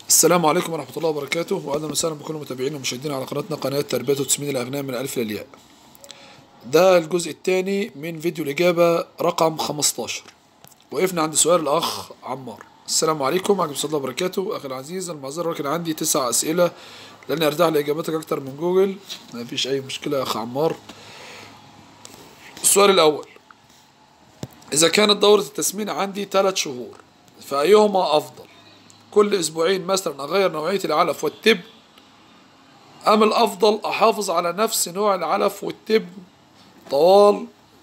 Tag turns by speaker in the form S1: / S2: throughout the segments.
S1: السلام عليكم ورحمة الله وبركاته، وأهلا وسهلا بكل متابعينا ومشاهدينا على قناتنا قناة تربية وتسمين الأغنام من الألف للياء. ده الجزء الثاني من فيديو الإجابة رقم 15. وقفنا عند سؤال الأخ عمار. السلام عليكم ورحمة الله وبركاته أخي العزيز، المعذرة كان عندي 9 أسئلة لأني أرتاح لإجابتك أكتر من جوجل. ما فيش أي مشكلة يا أخ عمار. السؤال الأول: إذا كانت دورة التسمين عندي 3 شهور فأيهما أفضل؟ كل أسبوعين مثلا أغير نوعية العلف والتبن، أم الأفضل أحافظ على نفس نوع العلف والتبن طوال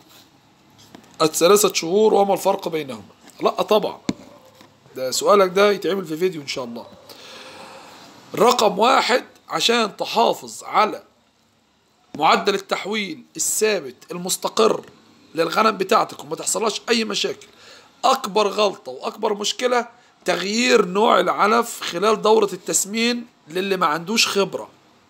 S1: ال3 شهور، وما الفرق بينهما؟ لا طبعا، ده سؤالك ده يتعمل في فيديو إن شاء الله. رقم 1: عشان تحافظ على معدل التحويل الثابت المستقر للغنم بتاعتك وما تحصلهاش أي مشاكل، أكبر غلطة وأكبر مشكلة تغيير نوع العلف خلال دورة التسمين للي ما عندوش خبرة.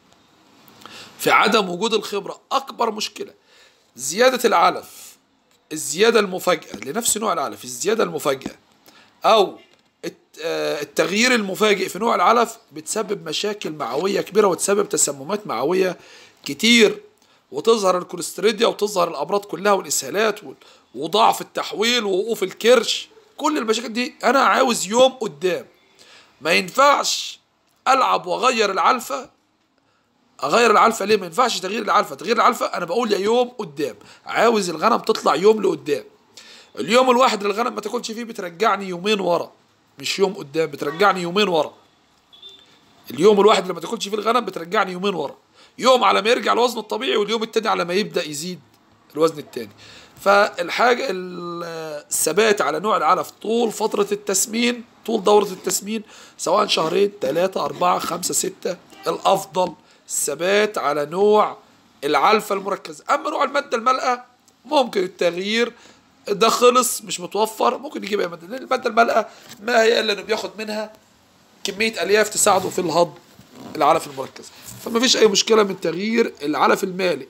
S1: في عدم وجود الخبرة أكبر مشكلة زيادة العلف، الزيادة المفاجئة لنفس نوع العلف، الزيادة المفاجئة أو التغيير المفاجئ في نوع العلف بتسبب مشاكل معوية كبيرة وتسبب تسممات معوية كتير، وتظهر الكوليستريديا وتظهر الأمراض كلها والإسهالات وضعف التحويل ووقوف الكرش. كل المشاكل دي أنا عاوز يوم قدام. ما ينفعش ألعب وأغير العلفة. أغير العلفة ليه؟ ما ينفعش تغيير العلفة. تغيير العلفة أنا بقول يا يوم قدام، عاوز الغنم تطلع يوم لقدام. اليوم الواحد اللي الغنم ما تاكلش فيه بترجعني يومين ورا، مش يوم قدام، بترجعني يومين ورا. اليوم الواحد اللي ما تاكلش فيه الغنم بترجعني يومين ورا، يوم على ما يرجع الوزن الطبيعي واليوم التاني على ما يبدأ يزيد الوزن التاني. فالحاجة الثبات على نوع العلف طول فترة التسمين، طول دورة التسمين، سواء شهرين 3 4 5 6، الأفضل الثبات على نوع العلفة المركزة. أما نوع المادة المالئة ممكن التغيير، ده خلص مش متوفر، ممكن نجيب أي مادة، لأن المادة المالئة ما هي إلا إنه بياخد منها كمية ألياف تساعده في الهضم العلف المركز. فما فيش أي مشكلة من تغيير العلف المالئ،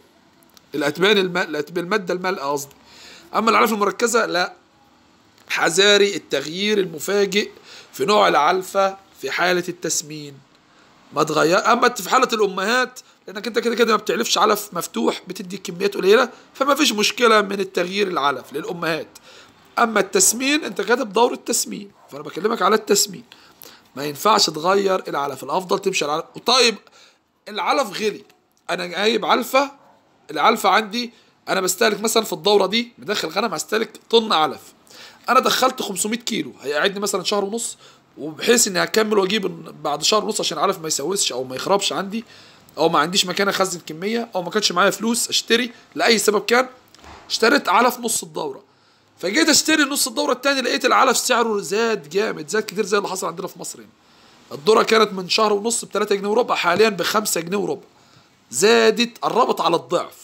S1: المادة المالئة قصدي. أما العلف المركزة لا، حذاري التغيير المفاجئ في نوع العلفة في حالة التسمين ما تغير. أما في حالة الأمهات، لأنك أنت كده كده ما بتعلفش علف مفتوح، بتدي كميات قليلة، فما فيش مشكلة من التغيير العلف للأمهات. أما التسمين أنت كاتب دورة تسمين، فأنا بكلمك على التسمين، ما ينفعش تغير العلف، الأفضل تمشي على العلف. طيب العلف غلي، أنا جايب علفة، العلفة عندي أنا بستهلك مثلا في الدورة دي مدخل غنم هستهلك طن علف، أنا دخلت 500 كيلو، هيقعدني مثلا شهر ونص، وبحيث إني هكمل وأجيب بعد شهر ونص عشان العلف ما يسوسش أو ما يخربش عندي، أو ما عنديش مكان أخزن كمية، أو ما كانش معايا فلوس أشتري لأي سبب كان، اشتريت علف نص الدورة. فجيت أشتري نص الدورة التاني لقيت العلف سعره زاد جامد، زاد كتير زي اللي حصل عندنا في مصر هنا. الذرة كانت من شهر ونص ب3 جنيه وربع، حاليا ب5 جنيه وربع، زادت قربت على الضعف.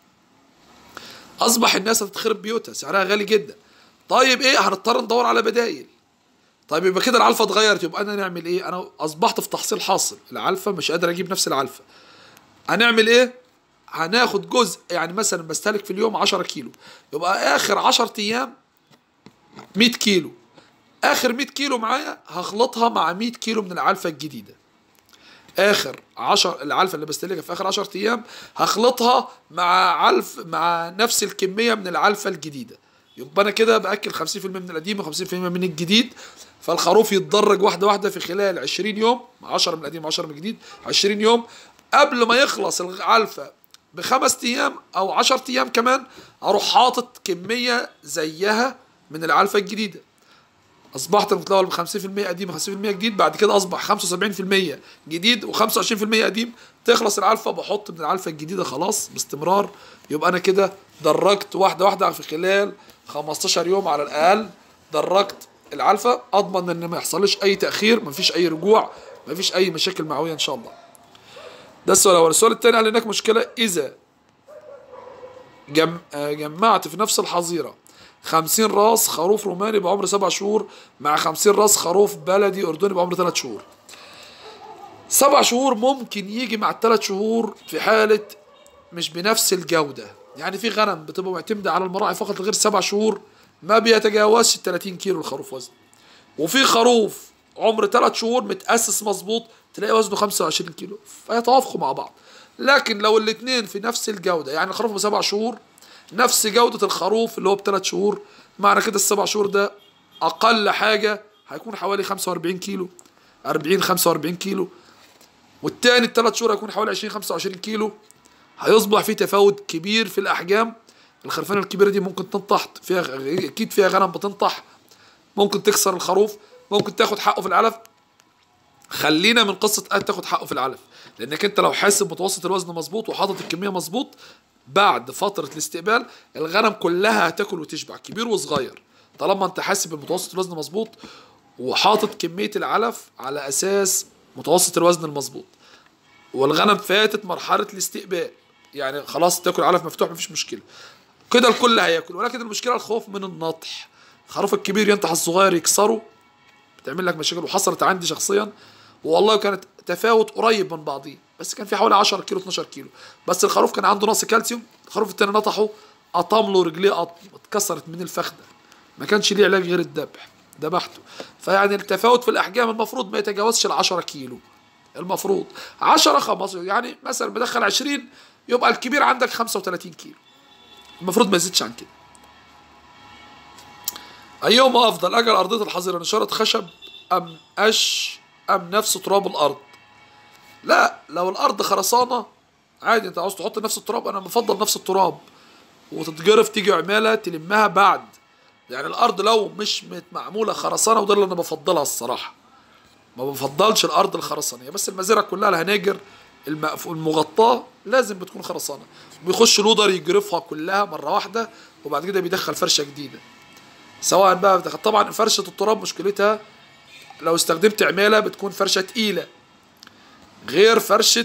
S1: أصبح الناس هتتخرب بيوتها، سعرها غالي جدا. طيب إيه؟ هنضطر ندور على بدايل. طيب يبقى كده العلفة اتغيرت، يبقى أنا نعمل إيه؟ أنا أصبحت في تحصيل حاصل، العلفة مش قادر أجيب نفس العلفة. هنعمل إيه؟ هناخد جزء، يعني مثلا بستهلك في اليوم 10 كيلو، يبقى آخر 10 أيام 100 كيلو، آخر 100 كيلو معايا هخلطها مع 100 كيلو من العلفة الجديدة. آخر 10 العلفة اللي بستهلكها في آخر 10 أيام هخلطها مع نفس الكمية من العلفة الجديدة، يبقى أنا كده بأكل 50% من القديم و50% من الجديد. فالخروف يتدرج واحدة واحدة في خلال 20 يوم، 10 من القديم 10 من الجديد، 20 يوم قبل ما يخلص العلفة ب5 أيام أو 10 أيام كمان، أروح حاطط كمية زيها من العلفة الجديدة. أصبحت المتلون ب 50% قديم و50% جديد، بعد كده أصبح 75% جديد و25% قديم، تخلص العلفة بحط من العلفة الجديدة خلاص باستمرار. يبقى أنا كده درجت واحدة واحدة في خلال 15 يوم على الأقل، درجت العلفة، أضمن إن ما يحصلش أي تأخير، ما فيش أي رجوع، ما فيش أي مشاكل معوية إن شاء الله. ده السؤال الأول. السؤال الثاني: هل هناك مشكلة إذا جمعت في نفس الحظيرة 50 راس خروف روماني بعمر 7 شهور مع 50 راس خروف بلدي أردني بعمر 3 شهور؟ 7 شهور ممكن يجي مع ال3 شهور في حالة مش بنفس الجودة، يعني في غنم بتبقى معتمدة على المراعي فقط، غير 7 شهور ما بيتجاوزش 30 كيلو الخروف وزن، وفي خروف عمر 3 شهور متأسس مظبوط تلاقي وزنه 25 كيلو، فيتوافقوا مع بعض. لكن لو الاثنين في نفس الجودة، يعني الخروف ب7 شهور نفس جودة الخروف اللي هو ب3 شهور، معنى كده ال7 شهور ده أقل حاجة هيكون حوالي 45 كيلو، 40 45 كيلو، والتاني ال3 شهور هيكون حوالي 20 25 كيلو. هيصبح في تفاوت كبير في الأحجام. الخرفانة الكبيرة دي ممكن تنطح فيها، أكيد فيها غنم بتنطح، ممكن تكسر الخروف، ممكن تاخد حقه في العلف. خلينا من قصة تاخد حقه في العلف، لأنك أنت لو حاسب متوسط الوزن مظبوط وحاطط الكمية مظبوط، بعد فترة الاستقبال الغنم كلها هتاكل وتشبع كبير وصغير، طالما أنت حاسب المتوسط الوزن مظبوط وحاطط كمية العلف على أساس متوسط الوزن المظبوط، والغنم فاتت مرحلة الاستقبال، يعني خلاص تاكل علف مفتوح مفيش مشكلة، كده الكل هياكل. ولكن المشكلة الخوف من النطح، الخروف الكبير ينطح الصغير يكسره، بتعمل لك مشاكل. وحصلت عندي شخصيا والله كانت تفاوت قريب من بعضيه، بس كان في حوالي 10 كيلو 12 كيلو، بس الخروف كان عنده نقص كالسيوم، الخروف التاني نطحه قطم له رجليه، اتكسرت من الفخده، ما كانش ليه علاج غير الذبح، ذبحته. فيعني التفاوت في الاحجام المفروض ما يتجاوزش ال 10 كيلو، المفروض 10 15، يعني مثلا بدخل 20 يبقى الكبير عندك 35 كيلو، المفروض ما يزيدش عن كده. أيهما أفضل، أجل أرضية الحظيرة نشارة خشب أم قش أم نفس تراب الأرض؟ لا، لو الأرض خرسانة عادي، أنت عاوز تحط نفس التراب، أنا بفضل نفس التراب، وتتجرف تيجي عمالة تلمها بعد. يعني الأرض لو مش معمولة خرسانة، وده اللي أنا بفضلها الصراحة، ما بفضلش الأرض الخرسانية، بس المزارع كلها الهناجر المغطاة لازم بتكون خرسانة، بيخش لودر يجرفها كلها مرة واحدة، وبعد كده بيدخل فرشة جديدة. سواء بقى طبعا فرشة التراب مشكلتها لو استخدمت عمالة بتكون فرشة تقيلة غير فرشة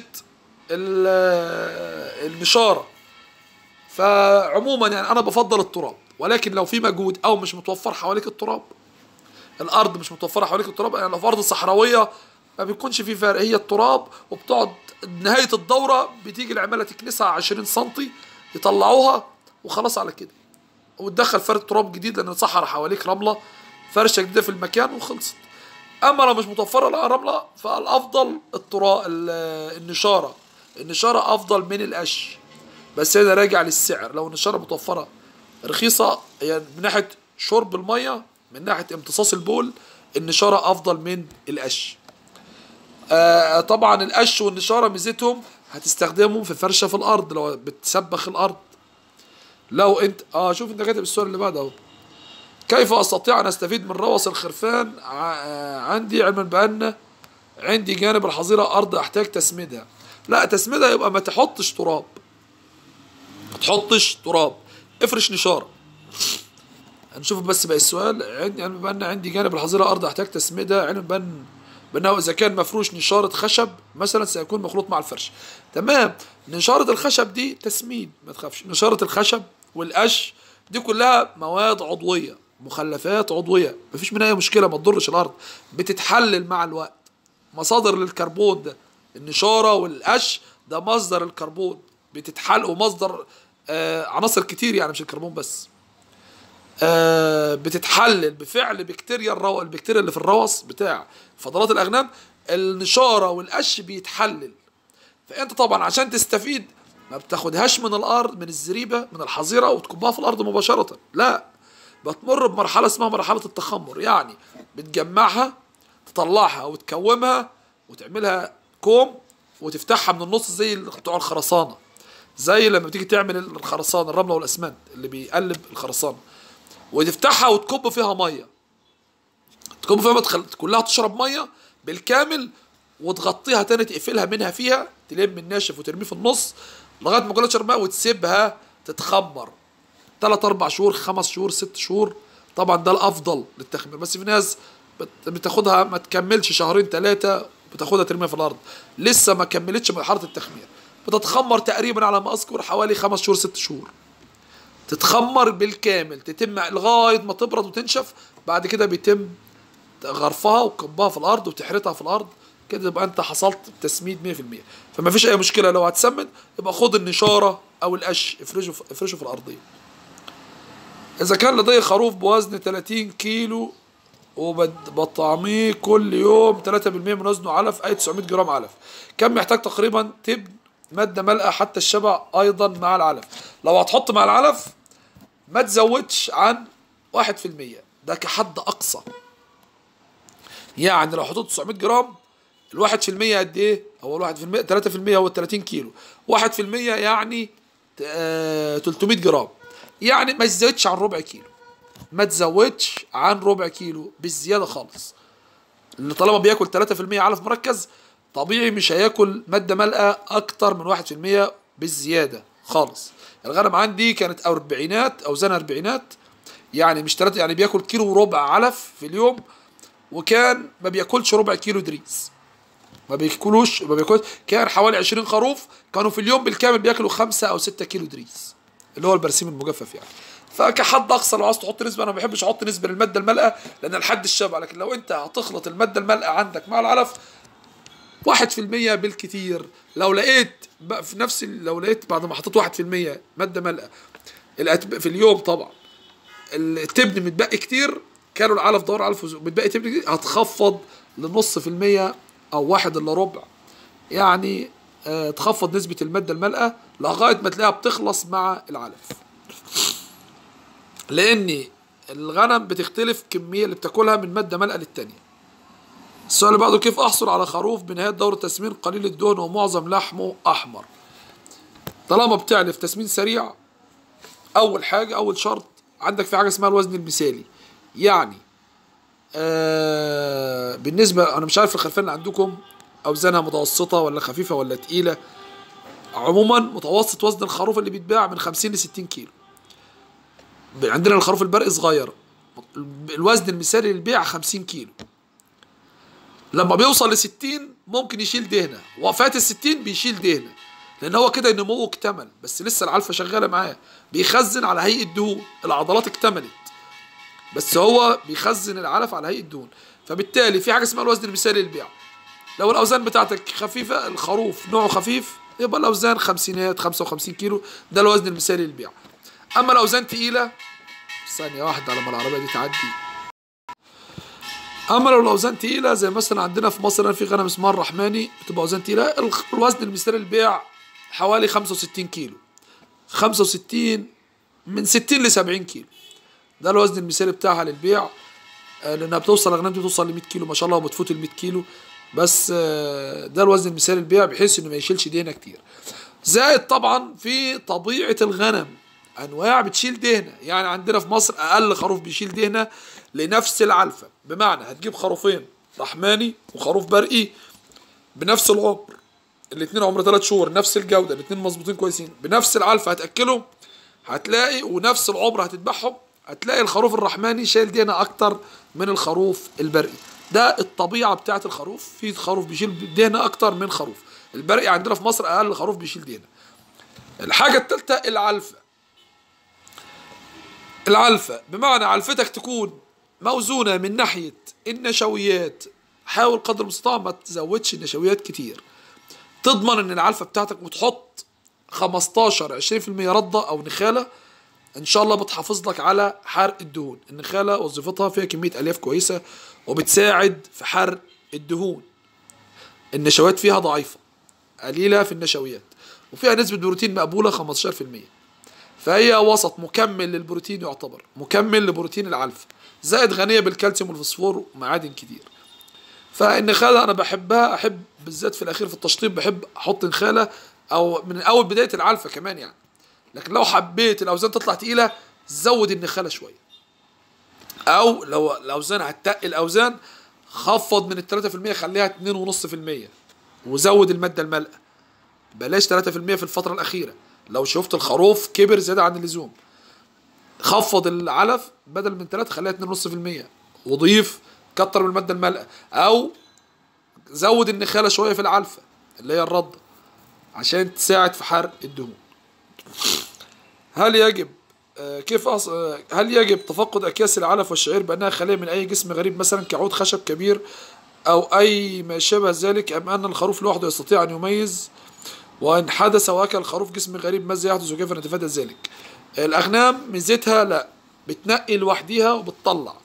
S1: النشارة. فعموما يعني أنا بفضل التراب، ولكن لو في مجهود أو مش متوفر حواليك التراب، الأرض مش متوفرة حواليك التراب، يعني لو في أرض صحراوية ما بيكونش في فرق، هي التراب، وبتقعد نهاية الدورة بتيجي العمالة تكنسها 20 سنتي يطلعوها وخلاص على كده، وتدخل فرد تراب جديد لأن الصحراء حواليك رملة، فرشة جديدة في المكان وخلصت. أما لو مش متوفرة لها رملة فالأفضل النشارة، النشارة أفضل من القش، بس هنا راجع للسعر. لو النشارة متوفرة رخيصة يعني من ناحية شرب المية، من ناحية امتصاص البول، النشارة أفضل من القش. طبعا القش والنشارة ميزتهم هتستخدمهم في فرشة في الأرض لو بتسبخ الأرض. لو انت شوف انت كاتب السؤال اللي بعده اهو، كيف استطيع ان استفيد من روث الخرفان عندي، علما بان عندي جانب الحظيره ارض احتاج تسميدها؟ لا، تسميدها يبقى ما تحطش تراب، ما تحطش تراب، افرش نشاره. هنشوف بس بقى السؤال، عندي علما بان عندي جانب الحظيره ارض احتاج تسميدها، علما بانه اذا كان مفروش نشاره خشب مثلا سيكون مخلوط مع الفرش. تمام، نشاره الخشب دي تسميد، ما تخافش. نشاره الخشب والقش دي كلها مواد عضويه، مخلفات عضويه، مفيش منها اي مشكله، ما تضرش الارض، بتتحلل مع الوقت. مصادر للكربون ده النشاره والقش، ده مصدر الكربون بتتحلل، ومصدر عناصر كتير يعني مش الكربون بس. بتتحلل بفعل بكتيريا البكتيريا اللي في الروث بتاع فضلات الاغنام، النشاره والقش بيتحلل. فانت طبعا عشان تستفيد ما بتاخدهاش من الارض، من الزريبه، من الحظيره وتكبها في الارض مباشره، لا، بتمر بمرحله اسمها مرحله التخمر، يعني بتجمعها، تطلعها وتكومها وتعملها كوم وتفتحها من النص زي بتوع الخرسانه، زي لما بتيجي تعمل الخرسانه الرمله والاسمنت اللي بيقلب الخرسانه، وتفتحها وتكب فيها ميه، تكب فيها كلها تشرب ميه بالكامل، وتغطيها تاني، تقفلها منها فيها، تلم الناشف وترميه في النص لغايه ما كلها تشرب ميه، وتسيبها تتخمر 3 4 شهور 5 شهور 6 شهور. طبعا ده الافضل للتخمير، بس في ناس بتاخدها ما تكملش شهرين 3 بتاخدها ترميها في الارض، لسه ما كملتش مرحله التخمير، بتتخمر تقريبا على ما اذكر حوالي 5 شهور 6 شهور، تتخمر بالكامل، تتم لغايه ما تبرد وتنشف، بعد كده بيتم غرفها وكبها في الارض وتحرتها في الارض، كده يبقى انت حصلت تسميد 100%. فما فيش اي مشكله لو هتسمد يبقى خد النشاره او القش افرشه في الارضيه. اذا كان لدي خروف بوزن 30 كيلو وبطعميه كل يوم 3% من وزنه علف، أي 900 جرام علف. كم محتاج تقريبا تبن مادة ملأة حتى الشبع أيضا مع العلف؟ لو هتحط مع العلف ما تزودش عن 1%، ده كحد أقصى. يعني لو حطيت 900 جرام، الواحد في المية قد ايه؟ هو الواحد في المية 3%، هو 30 كيلو. 1% يعني 300 جرام. يعني ما تزودش عن ربع كيلو، ما تزودش عن ربع كيلو بالزيادة خالص. اللي طالما بياكل 3% علف مركز طبيعي مش هياكل مادة مالئة أكتر من 1% بالزيادة خالص. الغنم عندي كانت أربعينات، أوزانها أربعينات، يعني مش 3، يعني بياكل كيلو وربع علف في اليوم، وكان ما بياكلش ربع كيلو دريس، ما بياكلش. كان حوالي 20 خروف كانوا في اليوم بالكامل بياكلوا 5 أو 6 كيلو دريس، اللي هو البرسيم المجفف يعني. فكحد اقصى لو عايز تحط نسبه، انا ما بحبش احط نسبه للماده المالئه لان الحد الشبع، لكن لو انت هتخلط الماده المالئه عندك مع العلف 1% بالكتير. لو لقيت بقى في نفس لو لقيت بعد ما حطيت 1% ماده مالئه في اليوم، طبعا التبن متبقي كتير، كانوا العلف دور علف متبقي تبن كتير، هتخفض لنص في المية او 1 إلا ربع، يعني تخفض نسبة المادة المالئة لغاية ما تلاقيها بتخلص مع العلف. لأن الغنم بتختلف كمية اللي بتاكلها من مادة مالئة للتانية. السؤال اللي بعده: كيف أحصل على خروف بنهاية دورة تسمين قليل الدهن ومعظم لحمه أحمر؟ طالما بتعرف تسمين سريع، أول حاجة، أول شرط عندك في حاجة اسمها الوزن المثالي. يعني بالنسبة، أنا مش عارف الخرفان اللي عندكم أوزانها متوسطة ولا خفيفة ولا تقيلة. عموما متوسط وزن الخروف اللي بيتباع من 50 ل 60 كيلو. عندنا الخروف البرقي صغير، الوزن المثالي للبيع 50 كيلو. لما بيوصل ل 60 ممكن يشيل دهنه، وفات ال 60 بيشيل دهنه، لان هو كده نموه اكتمل، بس لسه العلفه شغاله معاه، بيخزن على هيئه دهون، العضلات اكتملت بس هو بيخزن العلف على هيئه دهون. فبالتالي في حاجه اسمها الوزن المثالي للبيع. لو الاوزان بتاعتك خفيفه، الخروف نوعه خفيف، يبقى الاوزان خمسينات 55 كيلو، ده الوزن المثالي للبيع. اما الاوزان تقيله، ثانيه واحده على ما العربيه دي تعدي. اما لو الاوزان تقيله زي مثلا عندنا في مصر في غنم اسمها الرحماني بتبقى اوزان تقيله، الوزن المثالي للبيع حوالي 65 كيلو، 65 من 60 ل 70 كيلو، ده الوزن المثالي بتاعها للبيع. لانها بتوصل، الاغنام دي بتوصل ل 100 كيلو ما شاء الله، وبتفوت ال 100 كيلو، بس ده الوزن المثالي للبيع بحيث انه ما يشيلش دهنه كتير. زائد طبعا في طبيعه الغنم انواع بتشيل دهنه، يعني عندنا في مصر اقل خروف بيشيل دهنه لنفس العلفه، بمعنى هتجيب خروفين رحماني وخروف برقي بنفس العمر، الاثنين عمر 3 شهور، نفس الجوده، الاثنين مظبوطين كويسين، بنفس العلفه هتاكلهم، هتلاقي ونفس العمر هتذبحهم، هتلاقي الخروف الرحماني شايل دهنه اكتر من الخروف البرقي. ده الطبيعه بتاعت الخروف، في خروف بيشيل دهنه اكتر من خروف البرقي. عندنا في مصر اقل خروف بيشيل دهنه. الحاجه الثالثه العلفه. العلفه بمعنى علفتك تكون موزونه من ناحيه النشويات، حاول قدر المستطاع ما تزودش النشويات كتير، تضمن ان العلفه بتاعتك، وتحط 15-20% رده او نخاله، ان شاء الله بتحافظ لك على حرق الدهون. النخاله وظيفتها فيها كميه الياف كويسه وبتساعد في حرق الدهون. النشويات فيها ضعيفه، قليله في النشويات، وفيها نسبه بروتين مقبوله 15%، فهي وسط مكمل للبروتين، يعتبر مكمل لبروتين العلفه، زائد غنيه بالكالسيوم والفوسفور ومعادن كتير. فالنخاله انا بحبها، احب بالذات في الاخير في التشطيب بحب احط نخاله، او من اول بدايه العلفه كمان يعني. لكن لو حبيت الاوزان تطلع تقيله زود النخاله شويه، او لو الاوزان هتقل الاوزان خفض من ال 3% خليها 2.5%، وزود الماده المالئه، بلاش 3% في الفتره الاخيره. لو شفت الخروف كبر زياده عن اللزوم، خفض العلف بدل من 3 خليها 2.5%، وضيف كتر من الماده المالئه، او زود النخاله شويه في العلفه اللي هي الرده عشان تساعد في حرق الدهون. هل يجب هل يجب تفقد اكياس العلف والشعير بانها خاليه من اي جسم غريب، مثلا كعود خشب كبير او اي ما شابه ذلك، ام ان الخروف لوحده يستطيع ان يميز؟ وان حدث واكل الخروف جسم غريب ماذا يحدث وكيف نتفادى ذلك؟ الاغنام ميزتها لا بتنقي لوحديها وبتطلع،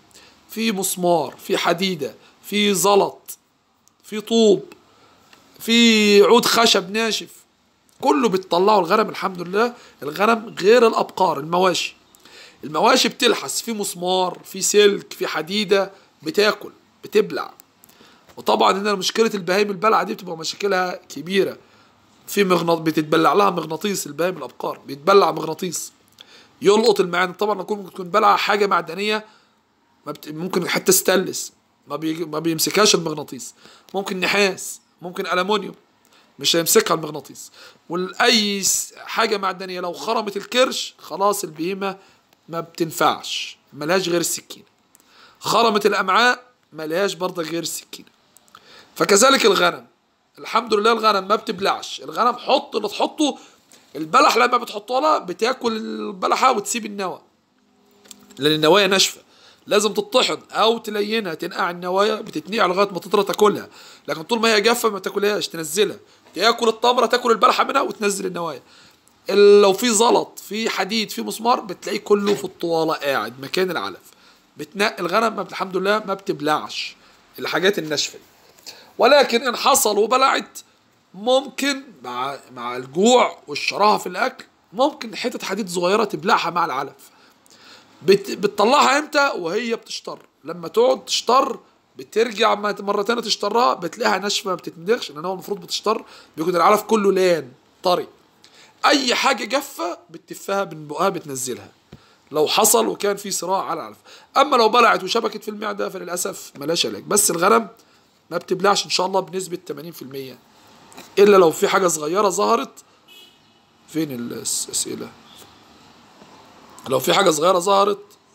S1: في مسمار، في حديدة، في زلط، في طوب، في عود خشب ناشف، كله بتطلعه الغنم. الحمد لله الغنم غير الأبقار. المواشي بتلحس، في مسمار، في سلك، في حديدة، بتاكل، بتبلع. وطبعا هنا مشكلة البهايم البلعة دي بتبقى مشاكلها كبيرة. في بتتبلع لها مغناطيس، البهايم الأبقار بيتبلع مغناطيس يلقط المعادن. طبعا ممكن تكون بلع حاجة معدنية، ممكن حتى ستانلس ما بيمسكهاش المغناطيس، ممكن نحاس، ممكن ألمونيوم، مش هيمسكها المغناطيس. واي حاجه معدنيه لو خرمت الكرش خلاص البهيمه ما بتنفعش، ملهاش غير السكينه. خرمت الامعاء ملهاش برضه غير السكينه. فكذلك الغنم، الحمد لله الغنم ما بتبلعش. الغنم حط اللي تحطه، البلح لما بتحطه لها بتاكل البلحه وتسيب النوى، لان النوايا ناشفه، لازم تطحن او تلينها، تنقع النوايا، بتتنقع لغايه ما تطرى تاكلها. لكن طول ما هي جافه ما تاكلهاش، تنزلها، تاكل التمره، تاكل البلحه منها وتنزل النوايا. لو في زلط، في حديد، في مسمار، بتلاقيه كله في الطواله قاعد مكان العلف. بتنقي الغنم الحمد لله ما بتبلعش الحاجات الناشفه. ولكن ان حصل وبلعت، ممكن مع الجوع والشراهه في الاكل ممكن حته حديد صغيره تبلعها مع العلف. بتطلعها امتى؟ وهي بتشطر. لما تقعد تشطر بترجع مرة تانية تشطرها، بتلاقيها ناشفة ما بتتمدغش، لان هو المفروض بتشطر بيكون العلف كله لان طري. اي حاجة جافة بتفها من بقها بتنزلها لو حصل وكان في صراع على العلف. اما لو بلعت وشبكت في المعدة فللاسف ملاش علاج. بس الغنم ما بتبلعش ان شاء الله بنسبة 80%، الا لو في حاجة صغيرة ظهرت. فين الاسئلة؟ لو في حاجة صغيرة ظهرت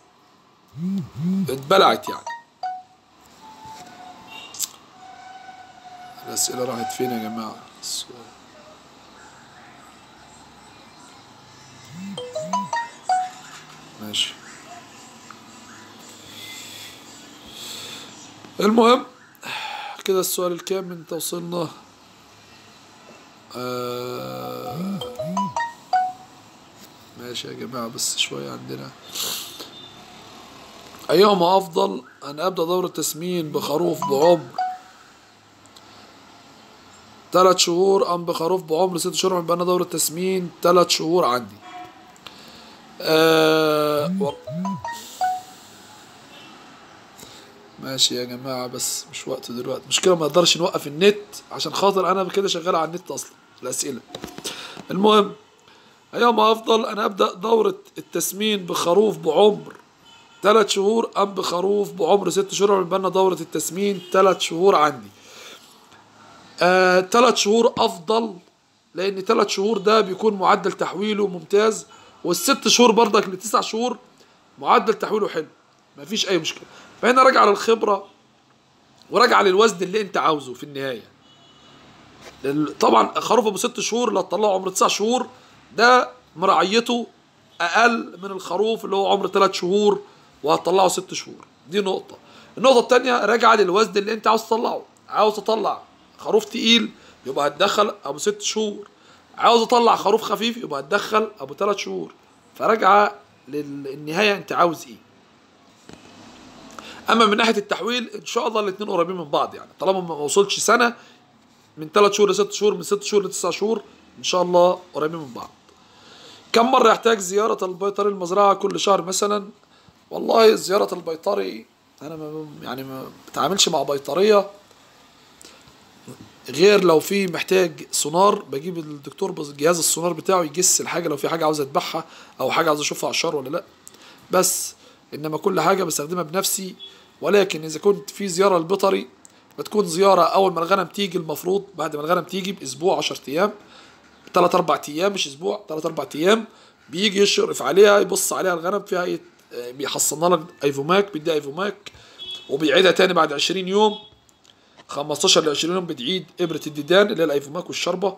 S1: اتبلعت يعني. الأسئلة راحت فين يا جماعة؟ ماشي. المهم كده السؤال الكام انت وصلنا؟ ماشي يا جماعة بس شوية عندنا. أيهما أفضل، أن أبدأ دورة تسمين بخروف بعمر 3 شهور أم بخروف بعمر 6 شهور؟ يبقى أنا دورة تسمين 3 شهور عندي. ماشي يا جماعة بس مش وقت دلوقتي، مشكلة ما نقدرش نوقف النت عشان خاطر أنا كده شغال على النت أصلا الأسئلة. المهم أيهما أفضل، أن أبدأ دورة التسمين بخروف بعمر 3 شهور أم بخروف بعمر 6 شهور؟ يبقى لنا دورة التسمين 3 شهور عندي. 3 شهور أفضل، لأن 3 شهور ده بيكون معدل تحويله ممتاز، والست شهور برضك ل9 شهور معدل تحويله حلو، مفيش أي مشكلة. فهنا راجع للخبرة وراجع للوزن اللي أنت عاوزه في النهاية. طبعا خروف أبو 6 شهور اللي هتطلعه عمر 9 شهور ده مرعيته أقل من الخروف اللي هو عمر 3 شهور وهتطلعه 6 شهور. دي نقطة. النقطة التانية راجعة للوزن اللي أنت عاوز تطلعه. عاوز تطلع خروف تقيل يبقى هتدخل أبو 6 شهور، عاوز أطلع خروف خفيف يبقى هتدخل أبو 3 شهور. فراجعة للنهاية أنت عاوز إيه. أما من ناحية التحويل إن شاء الله الاتنين قريبين من بعض، يعني طالما ما وصلش سنة، من 3 شهور ل6 شهور، من 6 شهور ل9 شهور، إن شاء الله قريبين من بعض. كم مرة يحتاج زيارة البيطري المزرعة؟ كل شهر مثلا؟ والله زيارة البيطري أنا ما بتعاملش مع بيطرية غير لو في محتاج سونار، بجيب الدكتور بجهاز السونار بتاعه يجس الحاجة، لو في حاجة عاوز أذبحها أو حاجة عاوز أشوفها عشار ولا لأ. بس إنما كل حاجة بستخدمها بنفسي. ولكن إذا كنت في زيارة البيطري بتكون زيارة أول ما الغنم تيجي، المفروض بعد ما الغنم تيجي بأسبوع 10 أيام، 3 4 أيام، مش أسبوع، 3 4 أيام بيجي يشرف عليها، يبص عليها الغنم فيها بيحصلنا لك ايفوماك، بيديها ايفوماك وبيعيدها تاني بعد 20 يوم، 15 ل 20 يوم بتعيد ابره الديدان اللي هي الايفوماك والشربه.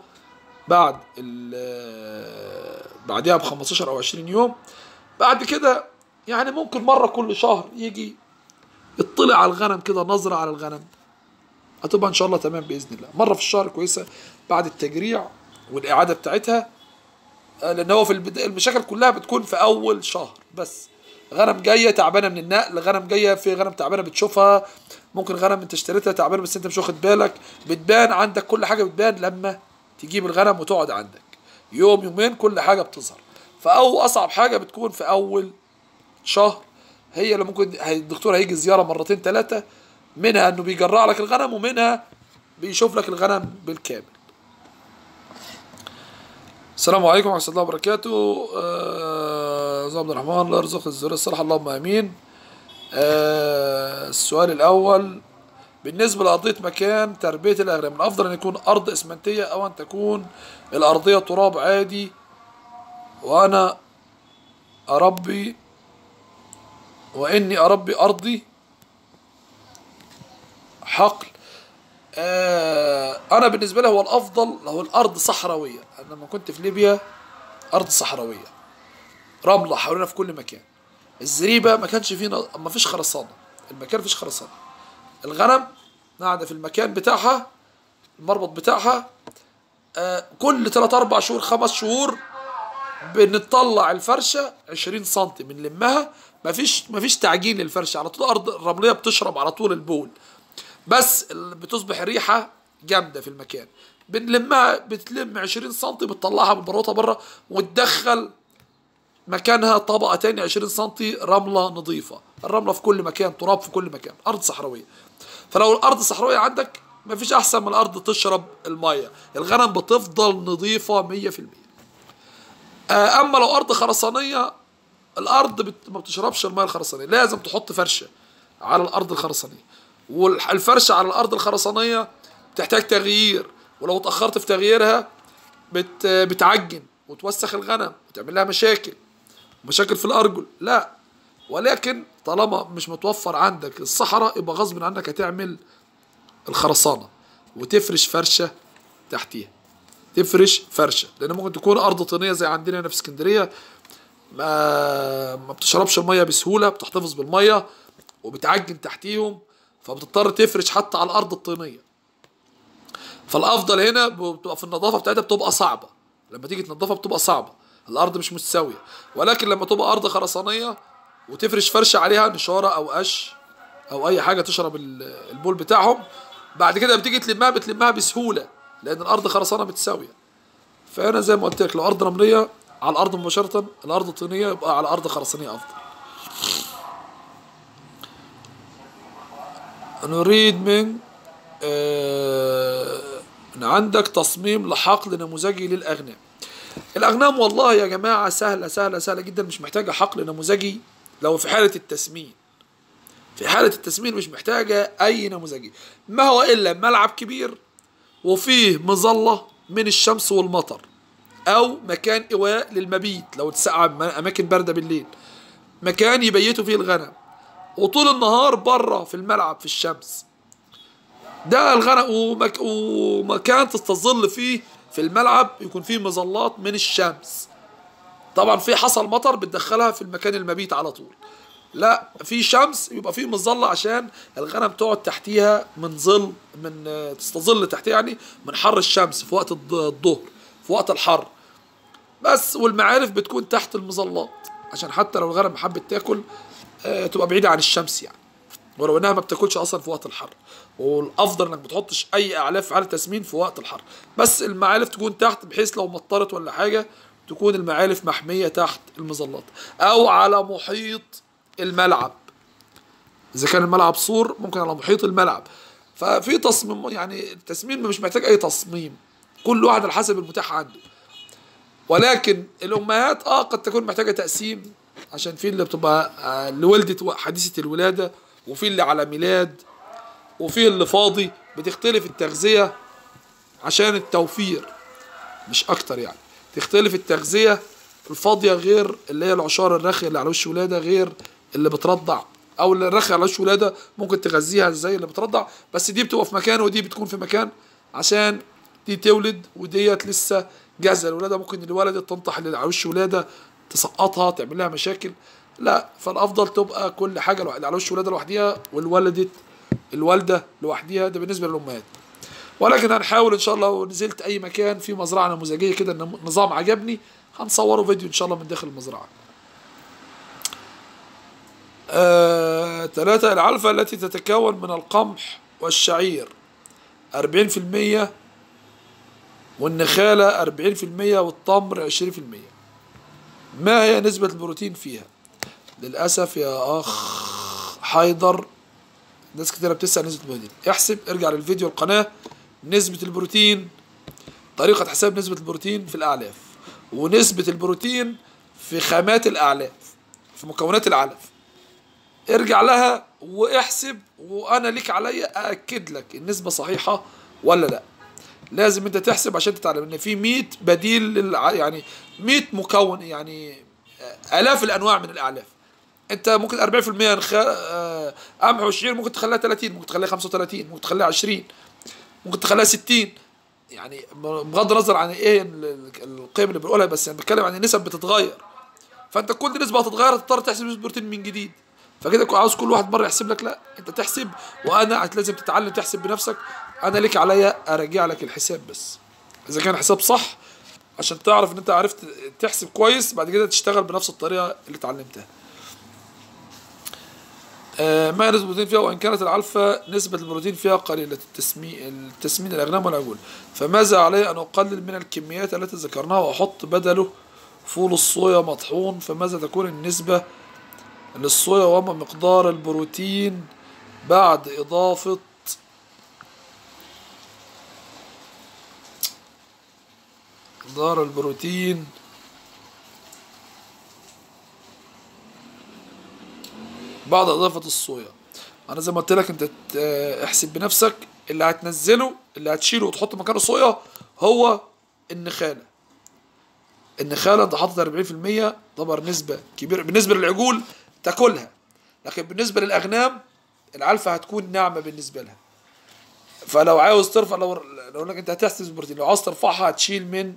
S1: بعدها ب 15 او 20 يوم. بعد كده يعني ممكن مره كل شهر يجي يطلع على الغنم كده، نظره على الغنم، هتبقى ان شاء الله تمام باذن الله. مره في الشهر كويسه بعد التجريع والاعاده بتاعتها، لان هو في المشاكل كلها بتكون في اول شهر بس. غنم جايه تعبانه من النقل، غنم جايه في غنم تعبانه بتشوفها، ممكن غنم انت اشتريتها تعبانه بس انت مش واخد بالك، بتبان عندك كل حاجه، بتبان لما تجيب الغنم وتقعد عندك يوم يومين كل حاجه بتظهر. فأو اصعب حاجه بتكون في اول شهر، هي اللي ممكن الدكتور هيجي زياره مرتين ثلاثه، منها انه بيجرع لك الغنم ومنها بيشوف لك الغنم بالكامل. السلام عليكم ورحمة الله وبركاته. أستاذ عبد الرحمن، الله يرزقك الذرية الصالحة اللهم آمين. السؤال الأول: بالنسبة لأرضية مكان تربية الأغنام، من الأفضل أن يكون أرض إسمنتية أو أن تكون الأرضية تراب عادي وإني أربي أرضي حقل؟ انا بالنسبه لي هو الافضل لو الارض صحراويه. انا لما كنت في ليبيا ارض صحراويه، رمله حوالينا في كل مكان، الزريبه ما كانش فينا، ما فيش خرسانه، المكان فيش خرسانه، الغنم قاعده في المكان بتاعها، المربط بتاعها، كل 3 4 شهور 5 شهور بنطلع الفرشه 20 سم بنلمها، ما فيش تعجين للفرشه، على طول ارض رمليه بتشرب على طول البول، بس بتصبح ريحه جامده في المكان، بنلمها، بتلم 20 سم بتطلعها بالبروطه بره وتدخل مكانها طبقه تاني 20 سم رمله نظيفه. الرمله في كل مكان، تراب في كل مكان، ارض صحراويه. فلو الارض صحراويه عندك مفيش احسن من الارض تشرب الميه، الغنم بتفضل نظيفه 100%. اما لو ارض خرسانيه، الارض ما بتشربش الميه الخرسانيه، لازم تحط فرشه على الارض الخرسانيه، والفرشه على الارض الخرسانيه بتحتاج تغيير، ولو اتاخرت في تغييرها بتعجن وتوسخ الغنم وتعمل لها مشاكل في الارجل. لا، ولكن طالما مش متوفر عندك الصحراء يبقى غصب عنك هتعمل الخرسانه وتفرش فرشه تحتيها، تفرش فرشه، لان ممكن تكون ارض طينيه زي عندنا هنا في اسكندريه ما بتشربش الميه بسهوله، بتحتفظ بالميه وبتعجن تحتيهم، فبتضطر تفرش حتى على الارض الطينيه. فالافضل هنا بتبقى في النظافه بتاعتها بتبقى صعبه، لما تيجي تنظفها بتبقى صعبه، الارض مش متساويه. ولكن لما تبقى ارض خرسانيه وتفرش فرشه عليها نشاره او قش او اي حاجه تشرب البول بتاعهم، بعد كده بتيجي بتلمها بسهوله، لان الارض خرسانه متساويه. فانا زي ما قلت لك، لو ارض رمليه على الارض مباشره، الارض الطينيه يبقى على ارض خرسانيه افضل. نريد من عندك تصميم لحقل نموذجي للأغنام. الأغنام والله يا جماعة سهلة سهلة سهلة جدا، مش محتاجة حقل نموذجي. لو في حالة التسمين، في حالة التسمين مش محتاجة أي نموذجي، ما هو إلا ملعب كبير وفيه مظلة من الشمس والمطر، أو مكان إيواء للمبيت لو اتسقع أماكن باردة بالليل، مكان يبيتوا فيه الغنم، وطول النهار بره في الملعب في الشمس. ده الغنم ومكان تستظل فيه في الملعب، يكون فيه مظلات من الشمس. طبعا في حصل مطر بتدخلها في المكان المبيت على طول، لا في شمس يبقى فيه مظلة عشان الغنم تقعد تحتيها من تستظل تحتيها، يعني من حر الشمس في وقت الظهر في وقت الحر بس. والمعارف بتكون تحت المظلات عشان حتى لو الغنم حبت تاكل تبقى بعيدة عن الشمس يعني، ولو انها ما بتاكلش اصلا في وقت الحر. والافضل انك ما تحطش اي اعلاف في حاله تسمين في وقت الحر، بس المعالف تكون تحت بحيث لو مطرت ولا حاجه تكون المعالف محميه تحت المظلات، او على محيط الملعب. اذا كان الملعب سور ممكن على محيط الملعب. ففي تصميم، يعني التسمين مش محتاج اي تصميم، كل واحد على حسب المتاح عنده. ولكن الامهات قد تكون محتاجه تقسيم، عشان في اللي بتبقى اللي ولدت حديثه الولاده، وفي اللي على ميلاد، وفي اللي فاضي، بتختلف التغذية عشان التوفير مش أكتر يعني. تختلف التغذية الفاضية غير اللي هي العشار الرخي اللي على وش ولادة غير اللي بترضع، أو اللي الرخي على وش ولادة ممكن تغذيها زي اللي بترضع، بس دي بتبقى في مكان ودي بتكون في مكان عشان دي تولد وديت لسه جاهزة الولادة. ممكن اللي ولدت تنطح اللي على وش ولادة تسقطها تعمل لها مشاكل، لا، فالأفضل تبقى كل حاجة اللي على وش ولادة لوحديها والولدت الوالدة لوحديها. ده بالنسبة للأمهات. ولكن هنحاول إن شاء الله لو نزلت أي مكان في مزرعة نموذجية كده، نظام عجبني، هنصوره فيديو إن شاء الله من داخل المزرعة. 3 العلفة التي تتكون من القمح والشعير 40%، والنخالة 40%، والتمر 20%. ما هي نسبة البروتين فيها؟ للأسف يا أخ حيدر، ناس كتيرة بتسأل نسبة البروتين. احسب، ارجع للفيديو القناة، نسبة البروتين، طريقة حساب نسبة البروتين في الأعلاف، ونسبة البروتين في خامات الأعلاف، في مكونات العلف. ارجع لها واحسب، وأنا ليك عليا أأكد لك النسبة صحيحة ولا لأ. لازم انت تحسب عشان تتعلم ان في 100 بديل يعني 100 مكون، يعني آلاف الأنواع من الأعلاف. انت ممكن 40% قمح وشعير ممكن تخليها 30، ممكن تخليها 35، ممكن تخليها 20، ممكن تخليها 60. يعني بغض النظر عن ايه القيم اللي بنقولها، بس يعني بتكلم عن النسب بتتغير. فانت كل نسبه هتتغير هتضطر تحسب نسبه بروتين من جديد. فكده عاوز كل واحد مره يحسب لك؟ لا، انت تحسب، وانا لازم تتعلم تحسب بنفسك. انا ليك عليا اراجع لك الحساب بس اذا كان حساب صح، عشان تعرف ان انت عرفت تحسب كويس، بعد كده تشتغل بنفس الطريقه اللي اتعلمتها. ما نسبة البروتين فيها؟ وإن كانت العلفة نسبة البروتين فيها قليلة التسمين الأغنام والعجول، فماذا علي أن أقلل من الكميات التي ذكرناها وأحط بدله فول الصويا مطحون؟ فماذا تكون النسبة للصويا وما مقدار البروتين بعد إضافة الصويا؟ انا زي ما قلت لك، انت احسب بنفسك. اللي هتنزله، اللي هتشيله وتحط مكانه صويا هو النخاله. انت حاطط 40%، طبعا نسبه كبيره. بالنسبه للعجول تاكلها، لكن بالنسبه للاغنام العلفه هتكون ناعمه بالنسبه لها. فلو عاوز ترفع، لو انك انت هتحسب البروتين، لو عاوز ترفعها هتشيل من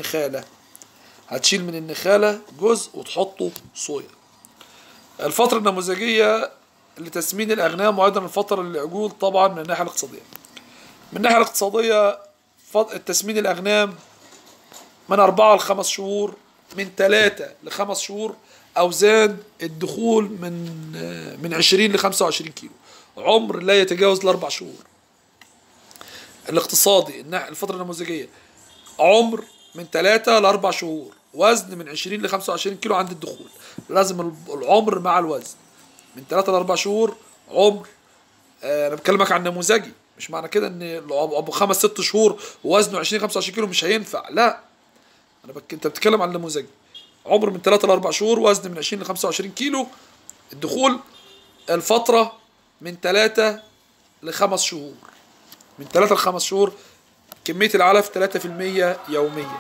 S1: النخاله جزء وتحطه صويا. الفتره النموذجيه لتسمين الأغنام، وأيضا الفترة للعجول طبعا من الناحية الاقتصادية. من الناحية الاقتصادية التسمين الأغنام من 4 ل5 شهور، من 3 ل5 شهور. أوزان الدخول من 20 ل 25 كيلو، عمر لا يتجاوز ال4 شهور. الاقتصادي الفترة النموذجية عمر من 3 ل4 شهور، وزن من 20 ل 25 كيلو عند الدخول. لازم العمر مع الوزن. من 3 ل 4 شهور عمر. انا بكلمك عن نموذجي، مش معنى كده ان ابو 5 6 شهور ووزنه 20 25 كيلو مش هينفع، لا. انت بتتكلم عن نموذجي. عمر من 3 ل 4 شهور، وزن من 20 ل 25 كيلو، الدخول الفترة من 3 ل 5 شهور. من 3 ل 5 شهور كمية العلف 3% يوميا.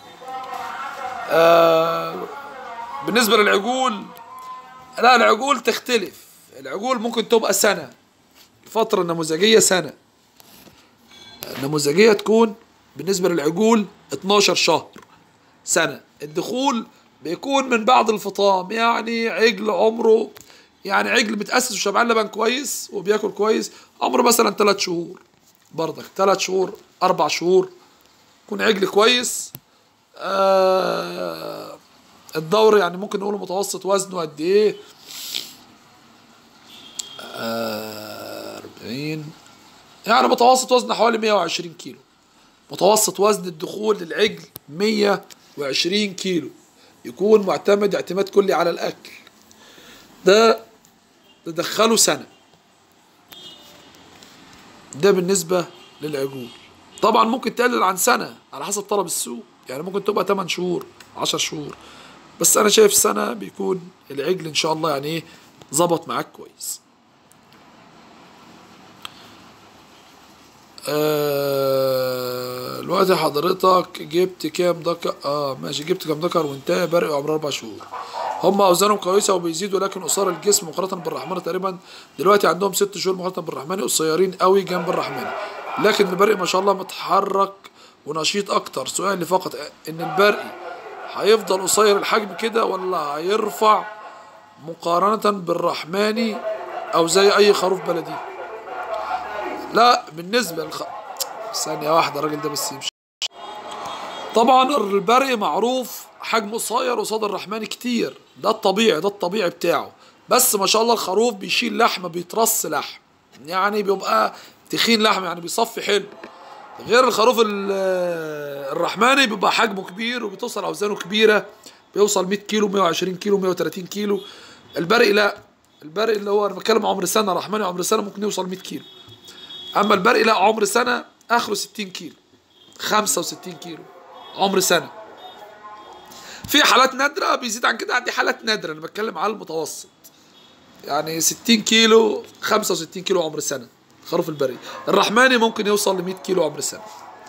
S1: بالنسبة للعجول، لا، العجول تختلف. العجول ممكن تبقى سنة، الفترة النموذجية سنة. النموذجية تكون بالنسبة للعجول 12 شهر، سنة. الدخول بيكون من بعد الفطام، يعني عجل عمره، يعني عجل متأسس وشبعان لبن كويس وبياكل كويس، عمره مثلا 3 شهور، برضك 3 شهور 4 شهور، يكون عجل كويس. الدور يعني ممكن نقول متوسط وزنه قد ايه؟ 40، يعني متوسط وزن حوالي 120 كيلو. متوسط وزن الدخول للعجل 120 كيلو، يكون معتمد اعتماد كلي على الأكل. ده تدخله سنة. ده بالنسبة للعجول. طبعا ممكن تقلل عن سنة على حسب طلب السوق، يعني ممكن تبقى 8 شهور 10 شهور، بس أنا شايف سنة بيكون العجل إن شاء الله يعني إيه ظبط معاك كويس. الوقت حضرتك جبت كام ذكر؟ ماشي، جبت كام ذكر وانتهى برق عمر 4 شهور. هم اوزانهم كويسه وبيزيدوا، لكن قصار الجسم مقارنه بالرحماني تقريبا دلوقتي عندهم 6 شهور مقارنه بالرحماني، قصيرين قوي جنب الرحماني، لكن البرق ما شاء الله متحرك ونشيط اكتر. سؤالي فقط ان البرق هيفضل قصير الحجم كده ولا هيرفع مقارنه بالرحماني او زي اي خروف بلدي؟ لا، بالنسبه ثانيه واحده، الراجل ده بس يمشي. طبعا البرق معروف حجمه قصير قصاد الرحماني كتير، ده الطبيعي بتاعه. بس ما شاء الله الخروف بيشيل لحم، بيترص لحم، يعني بيبقى تخين لحم، يعني بيصفي حلو. غير الخروف الرحماني بيبقى حجمه كبير وبتوصل اوزانه كبيره، بيوصل 100 كيلو 120 كيلو 130 كيلو. البرقي لا، البرقي اللي هو انا بتكلم عمر سنه، الرحماني عمر سنه ممكن يوصل 100 كيلو، اما البرقي لا، عمر سنه اخره 60 كيلو 65 كيلو عمر سنه. في حالات نادره بيزيد عن كده، دي حالات نادره، انا بتكلم على المتوسط، يعني 60 كيلو 65 كيلو عمر سنه خروف البري. الرحماني ممكن يوصل ل 100 كيلو عمر سنه.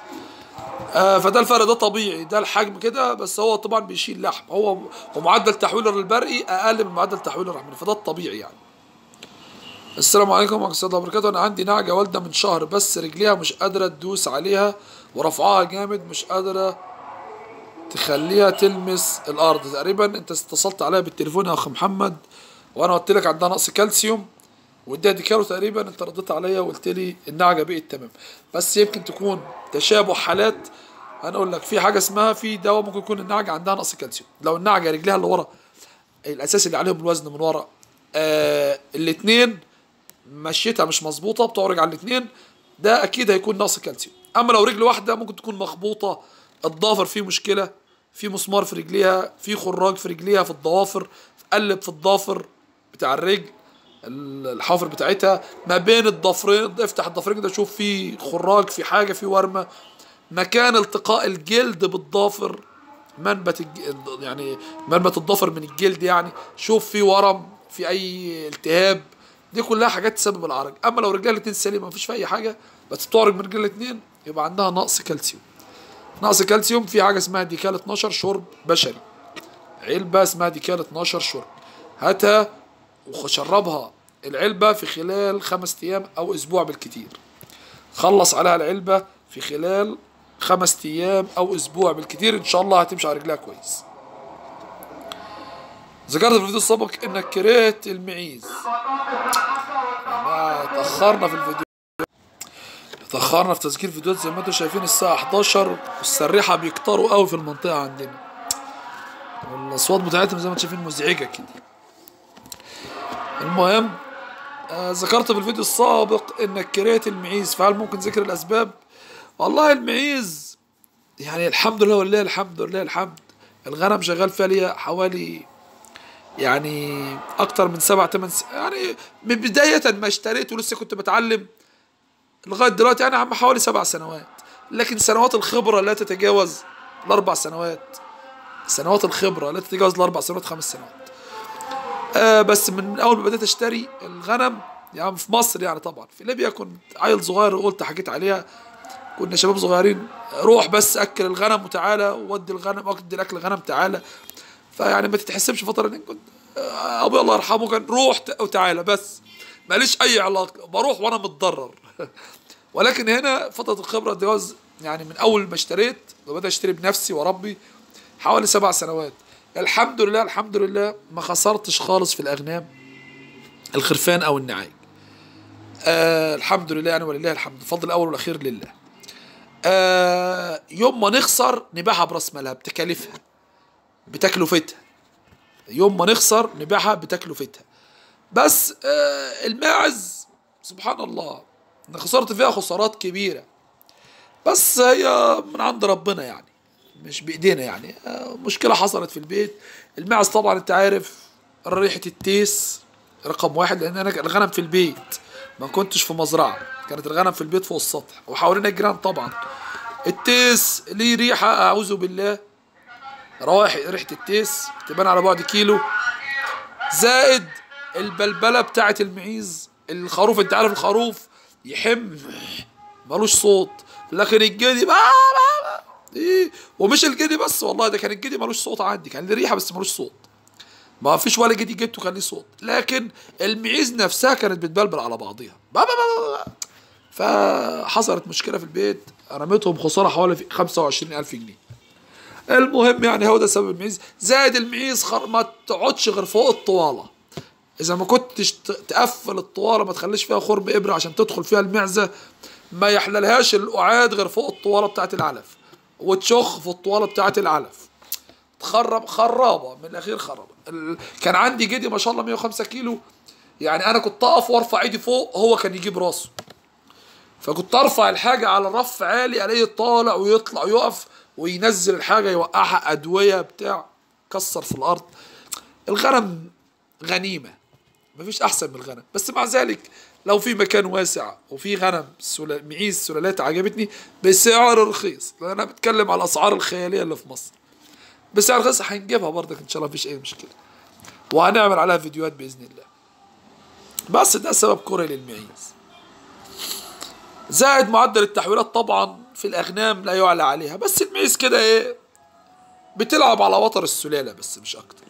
S1: فده الفرق، ده طبيعي، ده الحجم كده، بس هو طبعا بيشيل لحم، هو ومعدل تحويل البري اقل من معدل تحويل الرحماني، فده الطبيعي يعني. السلام عليكم ورحمه الله وبركاته. انا عندي نعجه والده من شهر، بس رجليها مش قادره تدوس عليها ورفعها جامد، مش قادره تخليها تلمس الارض. تقريبا انت اتصلت عليا بالتليفون يا اخ محمد، وانا قلت لك عندها نقص كالسيوم واديها ديكالو، تقريبا انت رديت عليا وقلت لي النعجه بقت تمام، بس يمكن تكون تشابه حالات. انا اقول لك في حاجه اسمها، في دواء ممكن يكون النعجه عندها نقص كالسيوم، لو النعجه رجليها اللي ورا الاساس اللي عليهم الوزن من ورا الاثنين مشيتها مش مظبوطه، بتعرج على الاثنين، ده اكيد هيكون نقص كالسيوم. اما لو رجل واحده ممكن تكون مخبوطه، الضافر فيه مشكله، في مسمار في رجليها، في خراج في رجليها في الضوافر، قلب في الضافر بتاع الرجل، الحافر بتاعتها ما بين الضفرين، افتح الضفرين كده شوف في خراج، في حاجه، في ورمه، مكان التقاء الجلد بالضافر، يعني منبت الضفر من الجلد، يعني شوف في ورم، في اي التهاب، دي كلها حاجات تسبب العرج. اما لو رجال الاتنين سليمه مفيش في اي حاجه، بس بتعرج من رجال الاتنين، يبقى عندها نقص كالسيوم. نقص كالسيوم في حاجه اسمها ديكال 12 شرب بشري، علبه اسمها ديكال 12 شرب، هاتها وشربها العلبه في خلال 5 ايام او اسبوع بالكتير، خلص عليها العلبه في خلال 5 ايام او اسبوع بالكتير، ان شاء الله هتمشي على رجلها كويس. ذكرت في الفيديو السابق انك كرهت المعيز، ما تاخرنا في الفيديو، تاخرنا في تسجيل فيديوهات زي ما انتم شايفين، الساعه 11 والسريحه بيكتروا قوي في المنطقه عندنا، والاصوات بتاعتهم زي ما انتم شايفين مزعجه كده. المهم ذكرت في الفيديو السابق انك كرهت المعيز، فهل ممكن ذكر الاسباب؟ والله المعيز يعني الحمد لله ولله الحمد لله الحمد، الغنم شغال فيها ليا حوالي يعني اكتر من 7-8 يعني من بداية ما اشتريت ولسه كنت بتعلم لغاية دلوقتي، يعني عم حوالي 7 سنوات، لكن سنوات الخبرة لا تتجاوز ال4 سنوات، سنوات الخبرة لا تتجاوز ال4 سنوات 5 سنوات. بس من اول ما بدأت اشتري الغنم يعني في مصر، يعني طبعا في ليبيا كنت عيل صغير، قلت حكيت عليها، كنا شباب صغيرين، روح بس اكل الغنم وتعالى، ودي الغنم ودي الاكل الغنم تعالى، فيعني ما تتحسبش فتره ان كنت ابوي الله يرحمه كان روح وتعالى بس، ماليش اي علاقه، بروح وانا متضرر ولكن هنا فتره الخبره الجواز يعني من اول ما اشتريت وبدأت اشتري بنفسي وربي حوالي 7 سنوات، الحمد لله الحمد لله ما خسرتش خالص في الاغنام الخرفان او النعاج. الحمد لله يعني ولله الحمد، الفضل الاول والاخير لله. يوم ما نخسر نبيعها براس مالها بتكاليفها بتكلفتها، يوم ما نخسر نبيعها بتكلفتها، بس الماعز سبحان الله انا خسرت فيها خسارات كبيرة، بس هي من عند ربنا يعني مش بايدينا، يعني مشكلة حصلت في البيت. الماعز طبعا انت عارف ريحة التيس رقم 1، لان انا الغنم في البيت ما كنتش في مزرعة، كانت الغنم في البيت فوق السطح وحوالينا الجيران، طبعا التيس ليه ريحة اعوذ بالله، ريحة التيس تبان على بعد كيلو، زائد البلبلة بتاعة المعيز، الخروف انت عارف الخروف يحم ملوش صوت، لكن الجدي ايه، ومش الجدي بس والله، ده كان الجدي ملوش صوت عندي، كان ليه ريحة بس ملوش صوت، ما فيش ولا جدي جبته كان ليه صوت، لكن المعيز نفسها كانت بتبلبل على بعضيها فحصلت مشكلة في البيت، رميتهم خسارة حوالي 25,000 جنيه. المهم يعني هو ده سبب المعيز، زائد المعيز ما تقعدش غير فوق الطوالة، إذا ما كنتش تقفل الطوالة ما تخليش فيها خرم إبرة عشان تدخل فيها المعزة، ما يحللهاش القعاد غير فوق الطوالة بتاعت العلف، وتشخ في الطوالة بتاعت العلف، تخرب خرابه من الاخير خرابه. كان عندي جدي ما شاء الله 105 كيلو، يعني انا كنت اقف وارفع ايدي فوق، هو كان يجيب راسه. فكنت ارفع الحاجه على رف عالي الاقيه طالع ويطلع ويقف وينزل الحاجه يوقعها، ادويه بتاع، كسر في الارض. الغنم غنيمه، مفيش احسن من الغنم. بس مع ذلك لو في مكان واسع وفي غنم معيز سلالات عجبتني بسعر رخيص، لان انا بتكلم على الاسعار الخياليه اللي في مصر، بسعر رخيص هنجيبها برضك ان شاء الله، مفيش اي مشكله، وهنعمل عليها فيديوهات باذن الله. بس ده سبب كوري للمعيز. زائد معدل التحويلات طبعا في الاغنام لا يعلى عليها، بس المعيز كده ايه، بتلعب على وتر السلاله بس مش اكتر.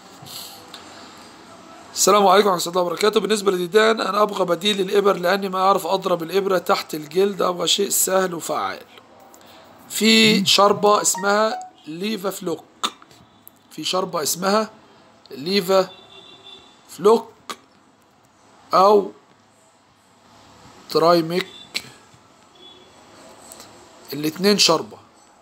S1: السلام عليكم ورحمة الله وبركاته. بالنسبة للديدان أنا أبغى بديل للإبر لأني ما أعرف أضرب الإبرة تحت الجلد، أبغى شيء سهل وفعال. في شربة اسمها ليفا فلوك، في شربة اسمها ليفا فلوك أو ترايميك، الاتنين شربة.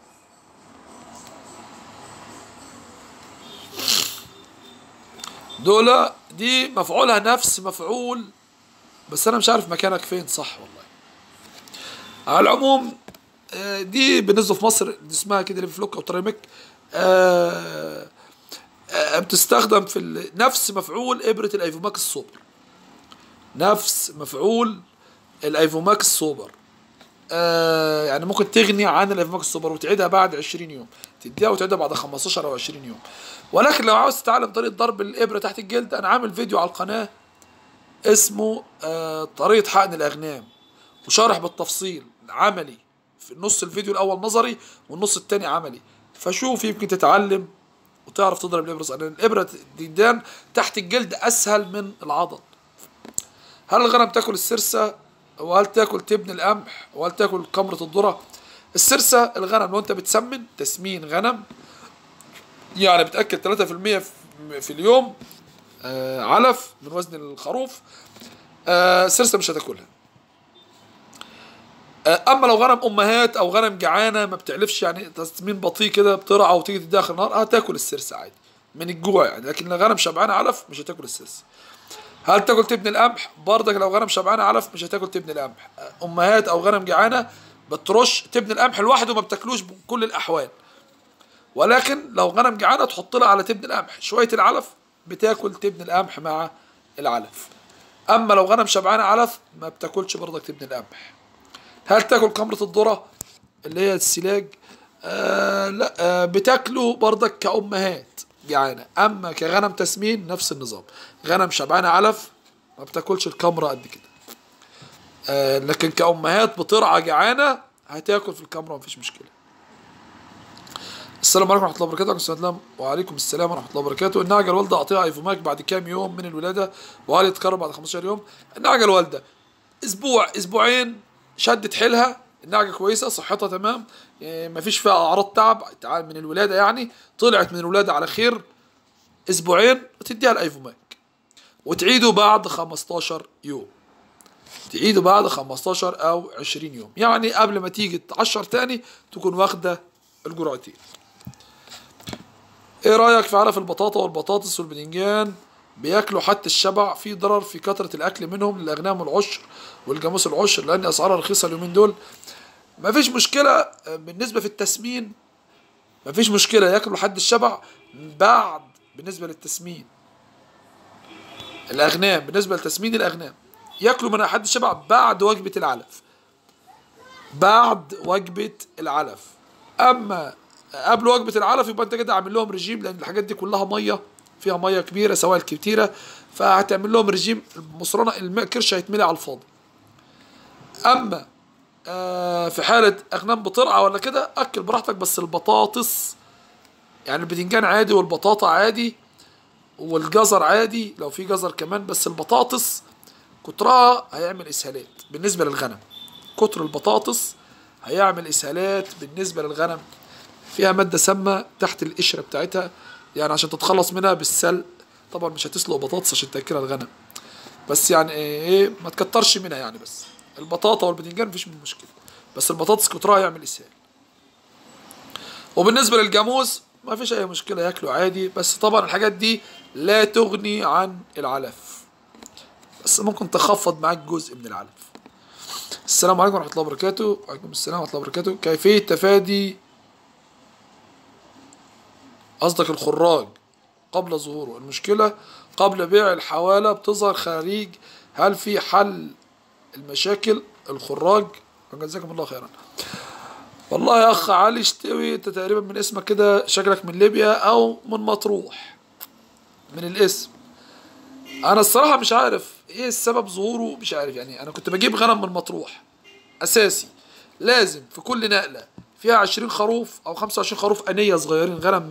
S1: دول دي مفعولها نفس مفعول، بس انا مش عارف مكانك فين صح والله. على العموم دي بالنسبه في مصر دي اسمها كده ليفا فلوك او ترايميك، بتستخدم في نفس مفعول ابره الايفوماكس السوبر، نفس مفعول الايفوماكس السوبر. يعني ممكن تغني عن الايفوماكس السوبر وتعيدها بعد 20 يوم، تديها وتعيدها بعد 15 او 20 يوم. ولكن لو عاوز تتعلم طريقه ضرب الابره تحت الجلد، انا عامل فيديو على القناه اسمه طريقه حقن الاغنام، وشارح بالتفصيل عملي. في النص الفيديو الاول نظري والنص التاني عملي، فشوف يمكن تتعلم وتعرف تضرب الابره، لان الابره ديدان تحت الجلد اسهل من العضل. هل الغنم تاكل السرسه، وهل تاكل تبن القمح، وهل تاكل كمره الذره؟ السرسه الغنم لو انت بتسمن تسمين غنم، يعني بتاكل 3% في اليوم علف من وزن الخروف، السرسه مش هتاكلها. اما لو غنم امهات او غنم جعانه ما بتعلفش، يعني تسمين بطيء كده بترعى وتيجي تديها اخر النهار، هتاكل السرسه عادي من الجوع يعني. لكن لو غنم شبعانه علف مش هتاكل السرسه. هل تاكل تبن القمح؟ برضك لو غنم شبعانه علف مش هتاكل تبن القمح. امهات او غنم جعانه بترش تبن القمح لوحده ما بتاكلوش بكل الاحوال، ولكن لو غنم جعانه تحط لها على تبن القمح شويه العلف، بتاكل تبن القمح مع العلف. اما لو غنم شبعانه علف ما بتاكلش برضك تبن القمح. هل تاكل كمرة الذرة اللي هي السلاج؟ لا، بتاكله برضك كأمهات جعانة، أما كغنم تسمين نفس النظام. غنم شبعانة علف ما بتاكلش الكمرة قد كده، لكن كأمهات بترعى جعانة هتاكل في الكمرة مفيش مشكلة. السلام عليكم ورحمة الله وبركاته. وعليكم السلام ورحمة الله وبركاته. النعجة الوالدة أعطيها ايفوماك بعد كام يوم من الولادة، وهل يتكرر بعد 15 يوم؟ النعجة الوالدة أسبوع أسبوعين شدت حيلها، النعجة كويسة صحتها تمام، مفيش فيها أعراض تعب من الولادة، يعني طلعت من الولادة على خير، أسبوعين وتديها الأيفوماك وتعيده بعد 15 يوم، تعيده بعد 15 أو 20 يوم، يعني قبل ما تيجي تعشر تاني تكون واخدة الجرعتين. إيه رأيك في علف البطاطا والبطاطس والبدنجان؟ بياكلوا حتى الشبع، في ضرر في كثرة الأكل منهم للأغنام والعشر والجاموس العشر لأن أسعارها رخيصة اليومين دول. مفيش مشكلة بالنسبة في التسمين، مفيش مشكلة ياكلوا حد الشبع بعد. بالنسبة للتسمين الأغنام، بالنسبة لتسمين الأغنام ياكلوا من حد الشبع بعد وجبة العلف، بعد وجبة العلف. أما قبل وجبة العلف يبقى أنت كده عامل لهم رجيم، لأن الحاجات دي كلها مية، فيها ميه كبيره سوائل كتيره، فهتعمل لهم رجيم مصرانه، الكرش هيتملي على الفاضي. اما في حاله اغنام بترعى ولا كده اكل براحتك، بس البطاطس يعني البتنجان عادي والبطاطا عادي والجزر عادي لو في جزر كمان، بس البطاطس كترها هيعمل اسهالات بالنسبه للغنم، كتر البطاطس هيعمل اسهالات بالنسبه للغنم، فيها ماده سامه تحت القشره بتاعتها، يعني عشان تتخلص منها بالسلق. طبعا مش هتسلق بطاطس عشان تاكلها الغنم، بس يعني ايه ما تكترش منها يعني، بس البطاطا والبتنجان مفيش مشكله، بس البطاطس كترها يعمل اسهال. وبالنسبه للجاموس ما فيش اي مشكله ياكلوا عادي، بس طبعا الحاجات دي لا تغني عن العلف، بس ممكن تخفض معاك جزء من العلف. السلام عليكم ورحمه الله وبركاته. وعليكم السلام ورحمه الله وبركاته. كيفيه تفادي قصدك الخراج قبل ظهوره؟ المشكله قبل بيع الحواله بتظهر خراريج، هل في حل المشاكل الخراج؟ جزاكم الله خيرا. والله يا اخ علي اشتوي، انت تقريبا من اسمك كده شكلك من ليبيا او من مطروح من الاسم. انا الصراحه مش عارف ايه السبب ظهوره، مش عارف يعني. انا كنت بجيب غنم من مطروح اساسي، لازم في كل نقله فيها 20 خروف او 25 خروف انيه صغيرين،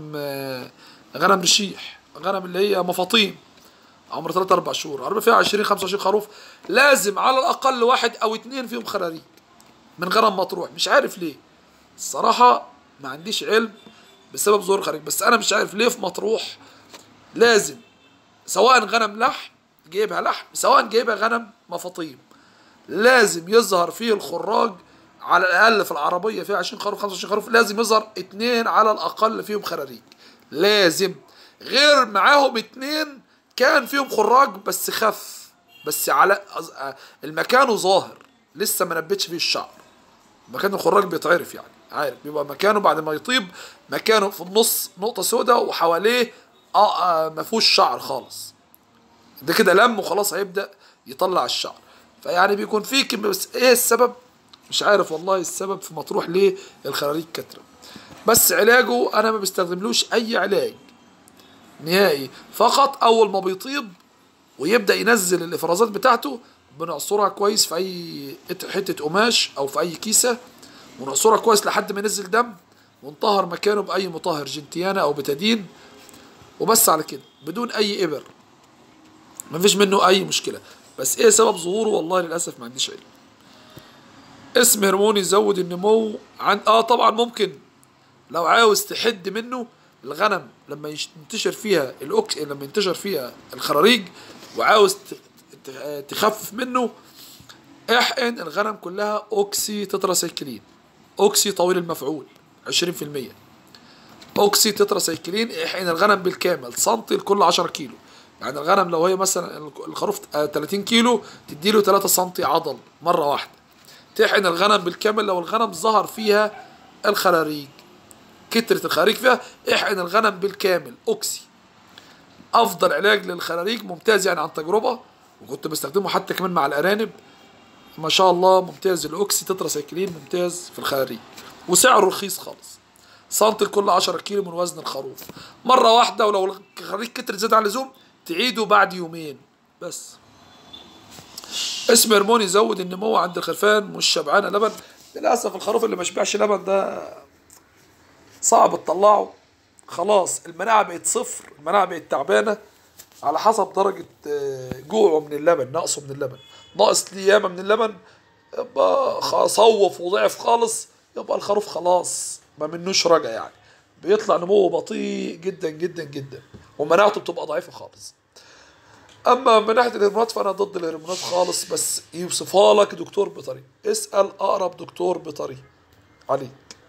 S1: غنم رشيح، غنم اللي هي مفاطيم عمر 3 4 شهور، عربيه فيها 20 25 خروف، لازم على الاقل واحد او اتنين فيهم خراريج من غنم مطروح. مش عارف ليه الصراحه، ما عنديش علم بسبب ظهور خارج، بس انا مش عارف ليه في مطروح لازم سواء غنم لحم جايبها لحم سواء جايبها غنم مفاطيم لازم يظهر فيه الخراج على الاقل. في العربيه فيها 20 خروف 25 خروف لازم يظهر اتنين على الاقل فيهم خراريج، لازم. غير معاهم اتنين كان فيهم خراج بس خف، بس على المكان ظاهر لسه ما نبتش فيه الشعر. مكان الخراج بيتعرف يعني، عارف بيبقى مكانه بعد ما يطيب، مكانه في النص نقطة سوداء وحواليه ما فيهوش شعر خالص، ده كده لم وخلاص هيبدأ يطلع الشعر. فيعني بيكون فيه كمية، بس ايه السبب؟ مش عارف والله السبب في مطروح ليه الخراريج كترة. بس علاجه انا ما بستخدملوش اي علاج نهائي، فقط اول ما بيطيب ويبدأ ينزل الافرازات بتاعته بنعصرها كويس في اي حتة قماش او في اي كيسة، ونعصرها كويس لحد ما ينزل دم، ونطهر مكانه باي مطهر جنتيانا او بتادين، وبس على كده بدون اي ابر، مفيش منه اي مشكلة. بس ايه سبب ظهوره؟ والله للاسف ما عنديش علم. اسم هرموني يزود النمو عن طبعا ممكن لو عاوز تحد منه. الغنم لما ينتشر فيها لما ينتشر فيها الخراريج وعاوز تخفف منه، احقن الغنم كلها اوكسي تتراسيكلين، اوكسي طويل المفعول 20%، اوكسي تتراسيكلين. احقن الغنم بالكامل سنتي لكل 10 كيلو، يعني الغنم لو هي مثلا الخروف 30 كيلو تديله 3 سنتي عضل مره واحده. تحقن الغنم بالكامل لو الغنم ظهر فيها الخراريج، كترة الخراريج فيها، احقن الغنم بالكامل اوكسي. افضل علاج للخراريج ممتاز يعني عن تجربه، وكنت بستخدمه حتى كمان مع الارانب، ما شاء الله ممتاز. الاوكسي تتراسيكلين ممتاز في الخراريج، وسعره رخيص خالص، سنتي لكل 10 كيلو من وزن الخروف مره واحده. ولو الخراريج كتر زاد عن اللزوم تعيده بعد يومين بس. اسم هرمون يزود النمو عند الخرفان مش شبعانه لبن. للاسف الخروف اللي ما شبعش لبن ده صعب تطلعه، خلاص المناعه بقت صفر، المناعه بقت تعبانه على حسب درجه جوعه من اللبن، نقصه من اللبن، ناقص ليه ياما من اللبن يبقى صوف وضعف خالص، يبقى الخروف خلاص ما منوش رجع يعني، بيطلع نموه بطيء جدا جدا جدا ومناعته بتبقى ضعيفه خالص. اما من ناحيه الهرمونات فانا ضد الهرمونات خالص، بس يوصفها لك دكتور بيطري، اسال اقرب دكتور بيطري عليك.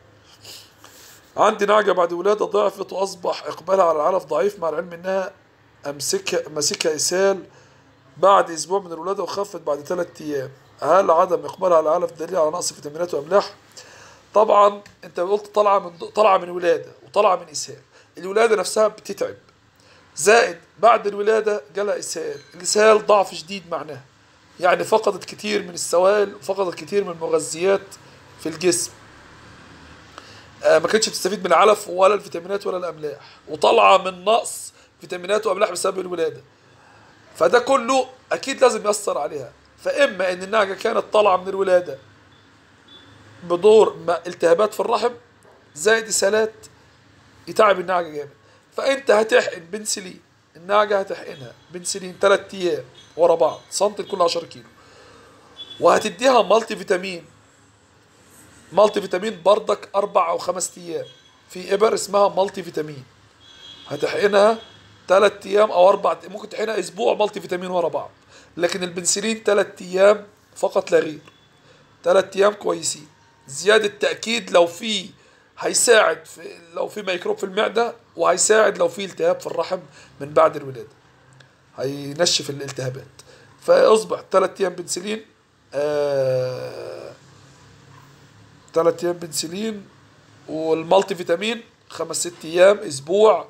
S1: عندي نعجه بعد ولاده ضعفت واصبح اقبالها على العلف ضعيف، مع العلم انها ماسكها اسهال بعد اسبوع من الولاده وخفت بعد 3 ايام. هل عدم اقبالها على العلف دليل على نقص فيتامينات واملاح؟ طبعا انت قلت طالعه من ولاده وطالعه من اسهال، الولاده نفسها بتتعب، زائد بعد الولاده جالها اسهال، الاسهال ضعف شديد معناها يعني فقدت كتير من السوائل وفقدت كتير من المغذيات في الجسم، ما كانتش بتستفيد من العلف ولا الفيتامينات ولا الاملاح، وطالعه من نقص فيتامينات واملاح بسبب الولاده. فده كله اكيد لازم يأثر عليها. فاما ان النعجه كانت طالعه من الولاده بدور التهابات في الرحم زائد اسهالات يتعب النعجه جامد، فانت هتحقن بنسلين، النعجه هتحقنها بنسلين 3 ايام ورا بعض سنتي لكل 10 كيلو، وهتديها مالتي فيتامين، مالتي فيتامين بردك 4 أو 5 ايام في ابر اسمها مالتي فيتامين، هتحقنها 3 ايام او 4، ممكن تحقنها اسبوع مالتي فيتامين ورا بعض، لكن البنسلين 3 ايام فقط لا غير، 3 ايام كويسين. زيادة تأكيد لو في هيساعد في لو في ميكروب في المعدة، وهيساعد لو في التهاب في الرحم من بعد الولادة، هينشف الالتهابات. فاصبح 3 ايام بنسلين، 3 ايام بنسلين والمالتي فيتامين 5 6 ايام اسبوع،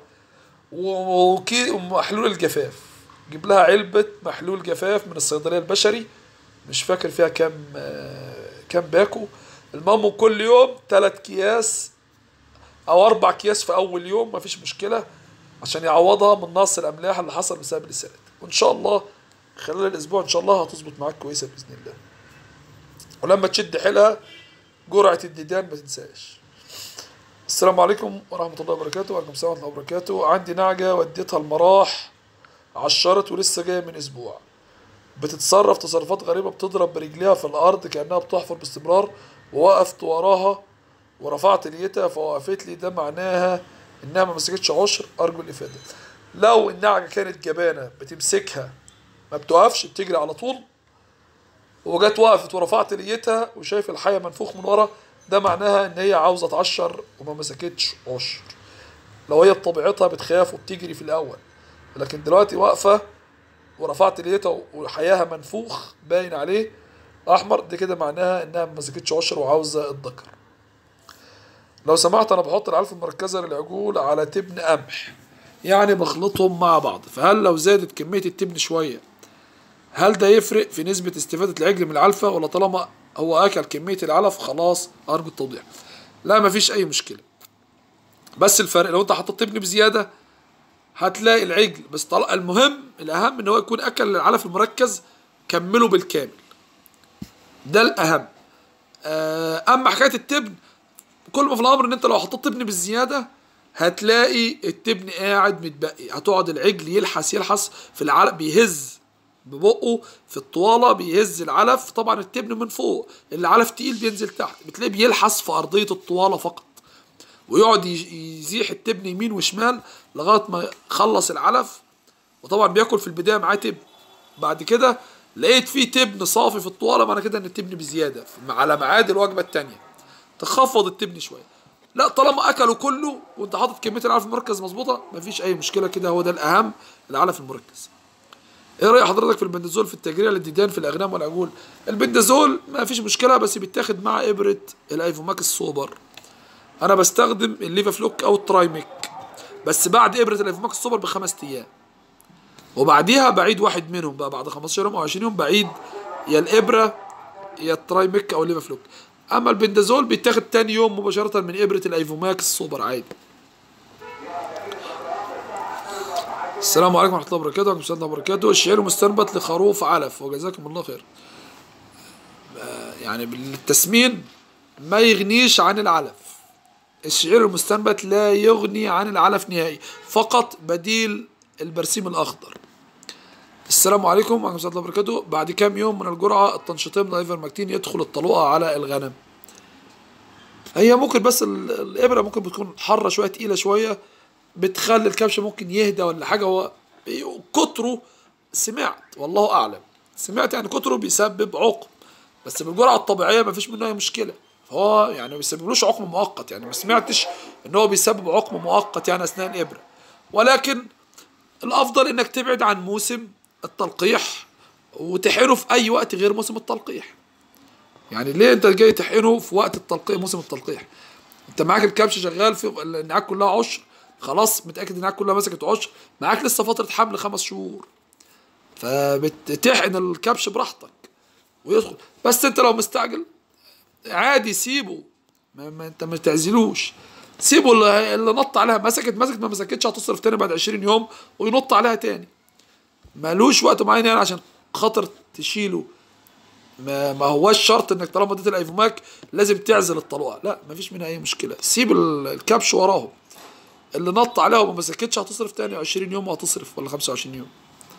S1: ومحلول الجفاف. جيب لها علبة محلول جفاف من الصيدلية البشري، مش فاكر فيها كام باكو. المهم كل يوم 3 اكياس او 4 اكياس في اول يوم، مفيش مشكلة، عشان يعوضها من نقص الاملاح اللي حصل بسبب الاسهالات. وان شاء الله خلال الاسبوع ان شاء الله هتظبط معاك كويسة باذن الله. ولما تشد حيلها جرعة الديدان ما تنساش. السلام عليكم ورحمة الله وبركاته. وعليكم السلام ورحمة الله وبركاته. عندي نعجة وديتها المراح، عشرت ولسه جاية من اسبوع، بتتصرف تصرفات غريبة، بتضرب برجليها في الارض كأنها بتحفر باستمرار، ووقفت وراها ورفعت نيتها فوقفت لي، ده معناها انها ما مسكتش عشر؟ ارجو الافادة. لو النعجة كانت جبانة بتمسكها ما بتوقفش، بتجري على طول، وجت وقفت ورفعت نيتها وشايف الحية منفوخ من ورا، ده معناها ان هي عاوزة تعشر وما مسكتش عشر. لو هي بطبيعتها بتخاف وبتجري في الاول، لكن دلوقتي واقفة ورفعت نيتها وحياها منفوخ باين عليه احمر، دي كده معناها انها ما مسكتش عشر وعاوزة الذكر. لو سمحت، انا بحط العلف المركزة للعجول على تبن قمح، يعني بخلطهم مع بعض، فهل لو زادت كمية التبن شوية هل ده يفرق في نسبة استفادة العجل من العلفة، ولا طالما هو أكل كمية العلف خلاص؟ أرجو التوضيح. لا، مفيش أي مشكلة، بس الفرق لو أنت حطيت تبن بزيادة هتلاقي العجل، بس طلع المهم الأهم إن هو يكون أكل العلف المركز كمله بالكامل، ده الأهم. أما حكاية التبن، كل ما في الأمر إن أنت لو حطيت تبن بالزيادة هتلاقي التبن قاعد متبقي، هتقعد العجل يلحس في العلف، بيهز ببقه في الطوالة، بيهز العلف. طبعا التبن من فوق، العلف تقيل بينزل تحت، بتلاقيه بيلحس في أرضية الطوالة فقط، ويقعد يزيح التبن يمين وشمال لغاية ما يخلص العلف. وطبعا بياكل في البداية معاه تبن، بعد كده لقيت فيه تبن صافي في الطوالة، معنى كده ان التبن بزيادة، على ميعاد الوجبة التانية تخفض التبن شوية. لا، طالما اكلوا كله وانت حاطط كمية العلف المركز مظبوطة مفيش اي مشكلة، كده هو ده الاهم، العلف المركز. ايه رأي حضرتك في البندازول في التجريع للديدان في الاغنام والعجول؟ البندازول ما فيش مشكلة، بس بيتاخد مع ابرة الايفوماك السوبر. انا بستخدم الليفا فلوك او الترايميك، بس بعد ابرة الايفوماك السوبر ب5 ايام، وبعديها بعيد واحد منهم بقى، بعد 15 يوم او 20 يوم بعيد يا الابرة يا الترايميك او الليفا فلوك. اما البندازول بيتاخد تاني يوم مباشرة من ابرة الايفوماك السوبر عادي. السلام عليكم ورحمة الله وبركاته. وعليكم السلام ورحمة الله وبركاته. الشعير مستنبت لخروف علف، وجزاكم الله خير. يعني بالتسمين ما يغنيش عن العلف، الشعير المستنبت لا يغني عن العلف نهائي، فقط بديل البرسيم الأخضر. السلام عليكم ورحمة الله وبركاته. بعد كام يوم من الجرعة التنشيطية من الايفرمكتين يدخل الطلوقة على الغنم؟ هي ممكن بس الإبرة ممكن بتكون حرة شوية، تقيلة شوية، بتخلي الكبش ممكن يهدى ولا حاجة. هو كتره سمعت والله أعلم، سمعت يعني كتره بيسبب عقم، بس بالجرعة الطبيعية مفيش منه أي مشكلة. فهو يعني ما بيسببلوش عقم مؤقت، يعني ما سمعتش إن هو بيسبب عقم مؤقت يعني أثناء الإبرة. ولكن الأفضل إنك تبعد عن موسم التلقيح وتحقنه في أي وقت غير موسم التلقيح. يعني ليه أنت جاي تحقنه في وقت التلقيح، موسم التلقيح؟ أنت معاك الكبش شغال في النعاج كلها عشر، خلاص متأكد النعاج كلها مسكت عشر، معاك لسه فترة حمل 5 شهور، فبتحقن الكبش براحتك ويدخل. بس أنت لو مستعجل عادي سيبه، ما أنت ما تعزلوش، سيبه. اللي نط عليها مسكت ما مسكتش هتصرف تاني بعد 20 يوم وينط عليها تاني، مالوش وقت معين يعني عشان خاطر تشيله. ما هوش شرط انك طالما اديت الايفوماك لازم تعزل الطلوقه، لا مفيش منها اي مشكله، سيب الكبش وراهم. اللي نط عليها وما مسكتش هتصرف تاني 20 يوم وهتصرف، ولا 25 يوم.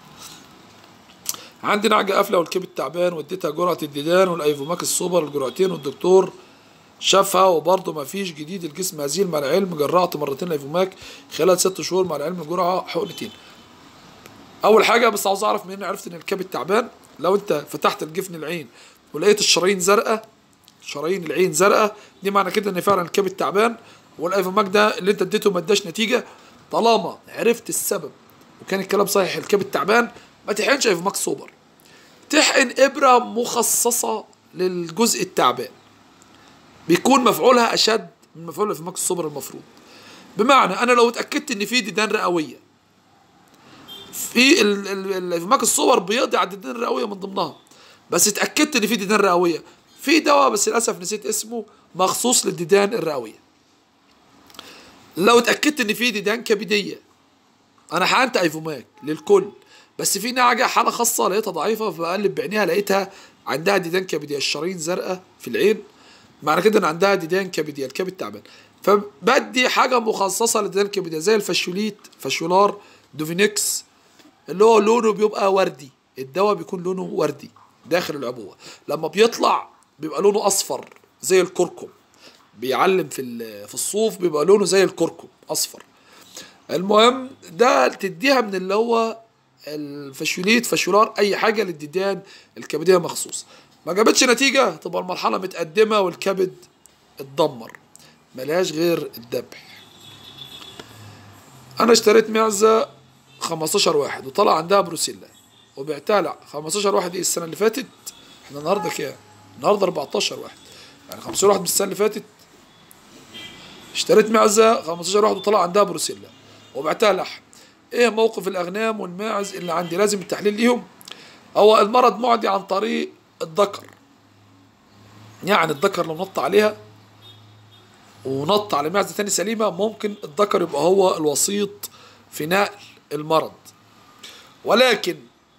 S1: عندي نعجه قافله والكبد تعبان، واديتها جرعه الديدان والايفوماك السوبر الجرعتين، والدكتور شافها وبرضه ما فيش جديد. الجسم هزيل مع العلم، جرعت مرتين الايفوماك خلال 6 شهور مع العلم الجرعه حقنتين. اول حاجه بس عاوز اعرف منين عرفت ان الكبد تعبان. لو انت فتحت الجفن العين ولقيت الشرايين زرقاء شرايين العين زرقاء، دي معنى كده ان فعلا الكبد تعبان، والايفوماك ده اللي انت اديته ما اداش نتيجه. طالما عرفت السبب وكان الكلام صحيح الكبد تعبان، ما تحقنش ايفوماك سوبر، تحقن ابره مخصصه للجزء التعبان، بيكون مفعولها اشد من مفعول الايفوماك السوبر المفروض. بمعنى انا لو اتاكدت ان في ديدان رئويه، في الايفوماك السوبر بيقضي على الديدان الرئويه من ضمنها، بس اتاكدت ان في ديدان رئويه، في دواء بس للاسف نسيت اسمه مخصوص للديدان الرئويه. لو اتاكدت ان في ديدان كبديه، انا حقنت ايفوماك للكل، بس في نعجه حاله خاصه لقيتها ضعيفه، فبقلب بعينيها لقيتها عندها ديدان كبديه، الشرايين زرقاء في العين، معنى كده ان عندها ديدان كبديه، الكبد تعبان، فبدي حاجه مخصصه للديدان الكبديه زي الفاشيوليت، فاشيولار، دوفينكس، اللي هو لونه بيبقى وردي، الدواء بيكون لونه وردي داخل العبوه، لما بيطلع بيبقى لونه اصفر زي الكركم، بيعلم في الصوف بيبقى لونه زي الكركم اصفر. المهم ده تديها من اللي هو الفاشيوليت، فاشيولار، اي حاجه للديدان الكبديه مخصوص. ما جابتش نتيجه تبقى المرحله متقدمه والكبد اتدمر، ملهاش غير الذبح. انا اشتريت معزه 15 واحد وطلع عندها بروسيلا، وبعتها لا 15 واحد ايه السنه اللي فاتت، احنا النهارده كام؟ النهارده 14 واحد، يعني 15 واحد من السنه اللي فاتت. اشتريت معزه 15 واحد وطلع عندها بروسيلا وبعتها لحم. ايه موقف الاغنام والماعز اللي عندي؟ لازم التحليل ليهم. هو المرض معدي عن طريق الذكر، يعني الذكر لو نط عليها ونط على معزه تاني سليمه، ممكن الذكر يبقى هو الوسيط في نقل المرض. ولكن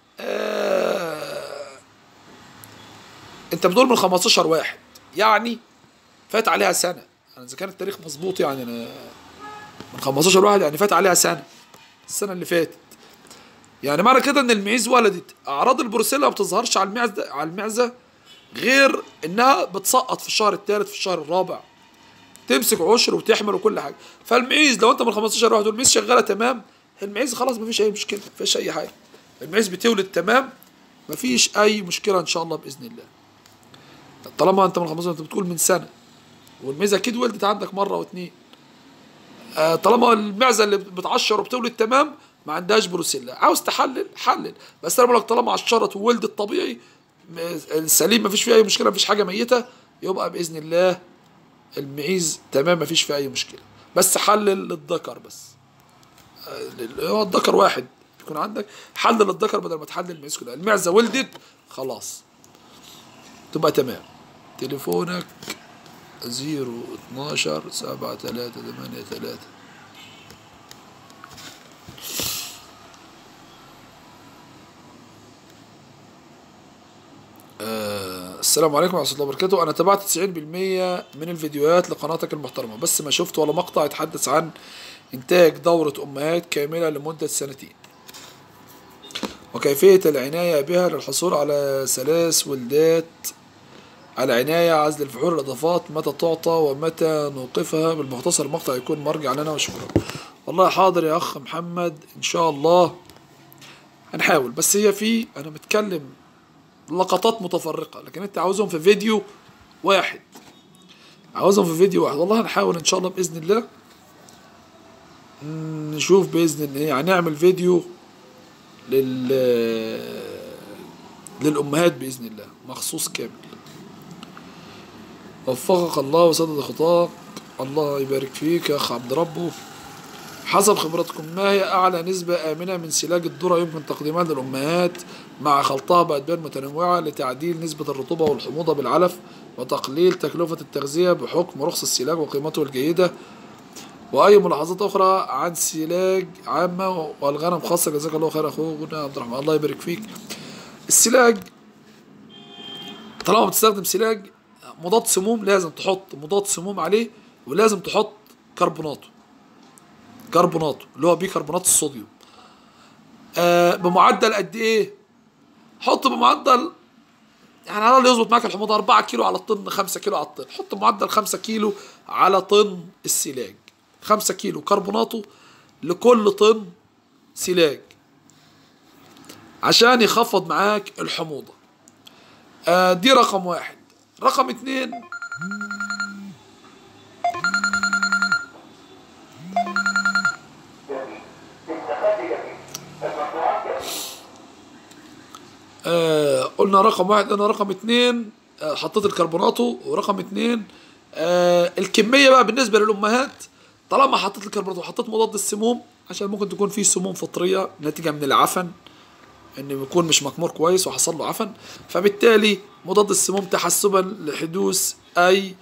S1: انت بتقول من 15 واحد، يعني فات عليها سنه، انا اذا كان التاريخ مظبوط يعني انا من 15 واحد يعني فات عليها سنه، السنه اللي فاتت، يعني معنى كده ان المعيز ولدت. اعراض البروسيلا ما بتظهرش على المعزه غير انها بتسقط في الشهر الثالث، في الشهر الرابع، تمسك عشر وتحمل وكل حاجه. فالمعيز لو انت من 15 واحد والمعيز شغاله تمام، المعيز خلاص ما فيش اي مشكله، ما فيش اي حاجه، المعيز بتولد تمام، ما فيش اي مشكله ان شاء الله باذن الله. طالما انت من 15 انت بتقول من سنه، والمعزه اكيد ولدت عندك مره واثنين، طالما المعزه اللي بتعشر وبتولد تمام ما عندهاش بروسيلا، عاوز تحلل حلل، بس انا بقول لك طالما عشرت وولدت طبيعي السليم ما فيش فيه اي مشكله، ما فيش حاجه ميته، يبقى باذن الله المعيز تمام ما فيش فيه اي مشكله. بس حلل للذكر بس، هو الذكر واحد يكون عندك، حلل الذكر بدل ما تحلل المعيز كلها. المعزه ولدت خلاص تبقى تمام. تليفونك 012-7383. السلام عليكم ورحمة الله وبركاته. أنا تابعت 90% من الفيديوهات لقناتك المحترمة، بس ما شفت ولا مقطع يتحدث عن إنتاج دورة أمهات كاملة لمدة 2 سنين، وكيفية العناية بها للحصول على 3 ولدات، على عناية، عزل الفحول، الإضافات، متى تعطى ومتى نوقفها. بالمختصر المقطع يكون مرجع لنا، وشكرا. والله حاضر يا أخ محمد، إن شاء الله هنحاول، بس هي أنا متكلم لقطات متفرقة، لكن أنت عاوزهم في فيديو واحد، والله هنحاول إن شاء الله بإذن الله، نشوف بإذن الله يعني نعمل فيديو للأمهات بإذن الله مخصوص كامل. وفقك الله وسدد خطاك، الله يبارك فيك يا أخ عبد ربه. حسب خبرتكم ما هي أعلى نسبة آمنة من سلاج الذرة يمكن تقديمها للأمهات مع خلطها بأدوية متنوعة لتعديل نسبة الرطوبة والحموضة بالعلف وتقليل تكلفة التغذية بحكم رخص السلاج وقيمته الجيدة؟ وأي ملاحظات أخرى عن سلاج عامة والغنم خاصة؟ جزاك الله خير أخونا عبد الرحمن، الله يبارك فيك. السلاج طالما بتستخدم سلاج مضاد سموم لازم تحط مضاد سموم عليه، ولازم تحط كربوناته اللي هو بيكربونات الصوديوم. بمعدل قد ايه؟ حط بمعدل يعني على اللي يظبط معاك الحموضه 4 كيلو على الطن، 5 كيلو على الطن، حط معدل 5 كيلو على طن السلاج، 5 كيلو كربوناته لكل طن سلاج عشان يخفض معاك الحموضه. دي رقم 1. رقم 2 قلنا رقم واحد، قلنا رقم اتنين حطيت الكربوناتو، ورقم اتنين الكمية بقى بالنسبة للأمهات. طالما حطيت الكربوناتو وحطيت مضاد السموم، عشان ممكن تكون فيه سموم فطرية نتيجة من العفن، إنه يكون مش مكمور كويس وحصل له عفن، فبالتالي مضاد السموم تحسبا لحدوث أي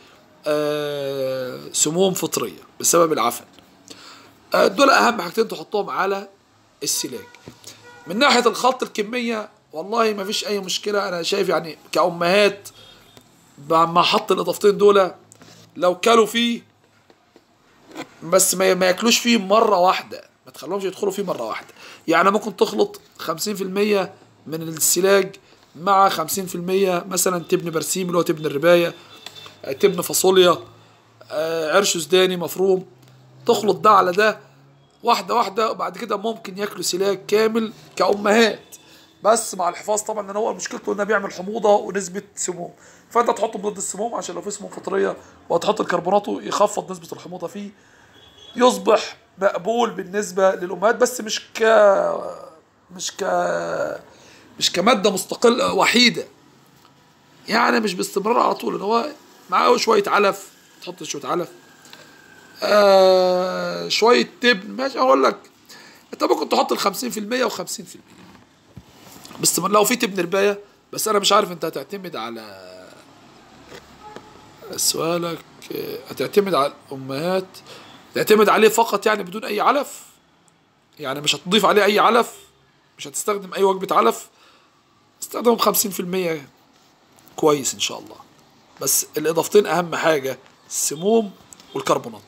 S1: سموم فطرية بسبب العفن. دول أهم حاجتين تحطهم على السلاج. من ناحية الخلط الكمية والله ما فيش أي مشكلة. أنا شايف يعني كأمهات مع حط الإضافتين دول لو كلوا فيه، بس ما ياكلوش فيه مرة واحدة، ما تخلوهمش يدخلوا فيه مرة واحدة. يعني ممكن تخلط 50% من السلاج مع 50% مثلا تبن برسيم اللي هو تبن الرباية، تبن فاصوليا، عرش سوداني مفروم، تخلط ده على ده واحدة واحدة، وبعد كده ممكن ياكلوا سلاج كامل كأمهات، بس مع الحفاظ طبعا ان هو مشكلته انه بيعمل حموضة ونسبة سموم. فانت تحط مضاد السموم عشان لو في سموم فطرية، وهتحط الكربوناتو يخفض نسبة الحموضة فيه، يصبح مقبول بالنسبة للأمهات، بس مش ك مش كمادة مستقلة وحيدة، يعني مش باستمرار على طول، ان هو معاه شوية علف، تحط شوية علف، شوية تبن، ماشي. اقول لك انت ممكن تحط 50% و50%، بس لو في تبن رباية. بس انا مش عارف انت هتعتمد على سؤالك، هتعتمد على الامهات، تعتمد عليه فقط يعني بدون اي علف، يعني مش هتضيف عليه اي علف، مش هتستخدم اي وجبة علف، استخدمه ب50% كويس ان شاء الله. بس الاضافتين اهم حاجة السموم والكربونات.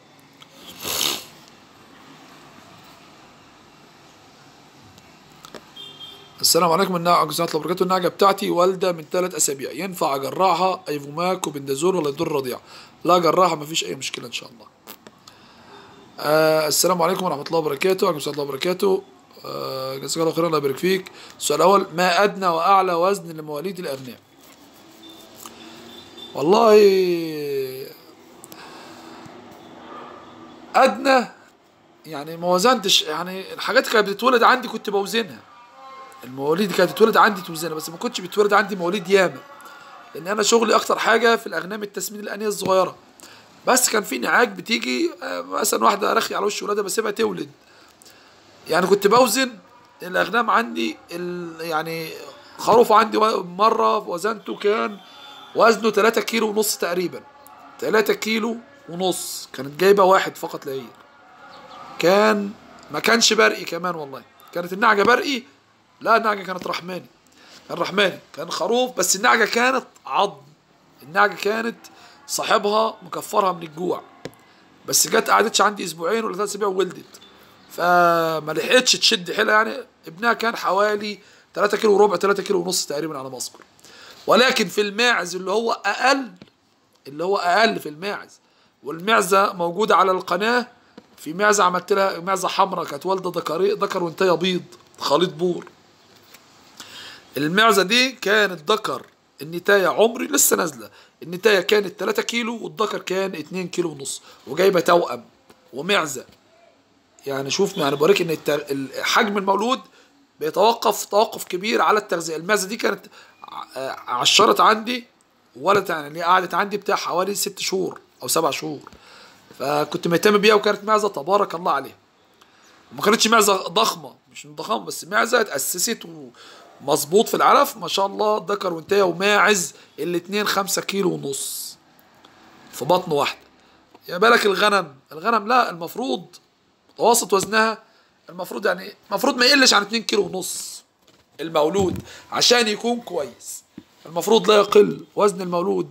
S1: السلام عليكم. جزاك الله بركاته. النعجة بتاعتي والدة من 3 أسابيع، ينفع أجرعها ايفوماك وبندازول ولا يضر الرضيع؟ لا جرعها، مفيش أي مشكلة إن شاء الله. السلام عليكم ورحمة الله وبركاته. وعليكم السلام ورحمة الله وبركاته. جزاك الله خيرا، الله يبارك فيك. السؤال الأول، ما أدنى وأعلى وزن لمواليد الأغنام؟ والله أدنى يعني ما وزنتش، يعني الحاجات كانت بتتولد عندي كنت بوزنها، المواليد كانت بتتولد عندي توزنها، بس ما كنتش بتولد عندي مواليد ياما، لان انا شغلي اكتر حاجه في الاغنام التسمين الانيه الصغيره. بس كان في نعاج بتيجي مثلا واحده رخي على وش ولادها بسيبها تولد، يعني كنت بوزن الاغنام عندي يعني خروف عندي مره وزنته كان وزنه 3 كيلو ونص تقريبا، 3 كيلو ونص، كانت جايبه واحد فقط لا غير، ما كانش برقي كمان والله، كانت النعجه برقي، لا النعجه كانت رحماني، كان رحماني، كان خروف، بس النعجه كانت عض، النعجه كانت صاحبها مكفرها من الجوع، بس جت قعدتش عندي اسبوعين ولا 3 اسابيع وولدت، فما لحقتش تشد حيلها، يعني ابنها كان حوالي 3 كيلو وربع، 3 كيلو ونص تقريبا على ما اذكر. ولكن في الماعز اللي هو اقل في الماعز، والمعزه موجوده على القناه، في معزه عملت لها معزه حمراء كانت والده ذكر وانتهى بيض خليط بور، المعزه دي كانت ذكر، النتايه عمري لسه نازله، النتايه كانت 3 كيلو والذكر كان 2 كيلو ونص، وجايبه توأم ومعزه. يعني شوف، يعني بوريك ان حجم المولود بيتوقف توقف كبير على التغذيه. المعزه دي كانت عشرت عندي ولد، يعني قعدت عندي بتاع حوالي 6 شهور او 7 شهور، فكنت مهتم بيها، وكانت معزه تبارك الله عليها، وما كانتش معزه ضخمه، مش ضخامه، بس معزه اتاسست ومظبوط في العلف ما شاء الله، ذكر وانتهى وماعز، الاتنين 5 كيلو ونص في بطن واحده. يا بالك الغنم لا، المفروض متوسط وزنها المفروض ما يقلش عن 2 كيلو ونص المولود عشان يكون كويس، المفروض لا يقل وزن المولود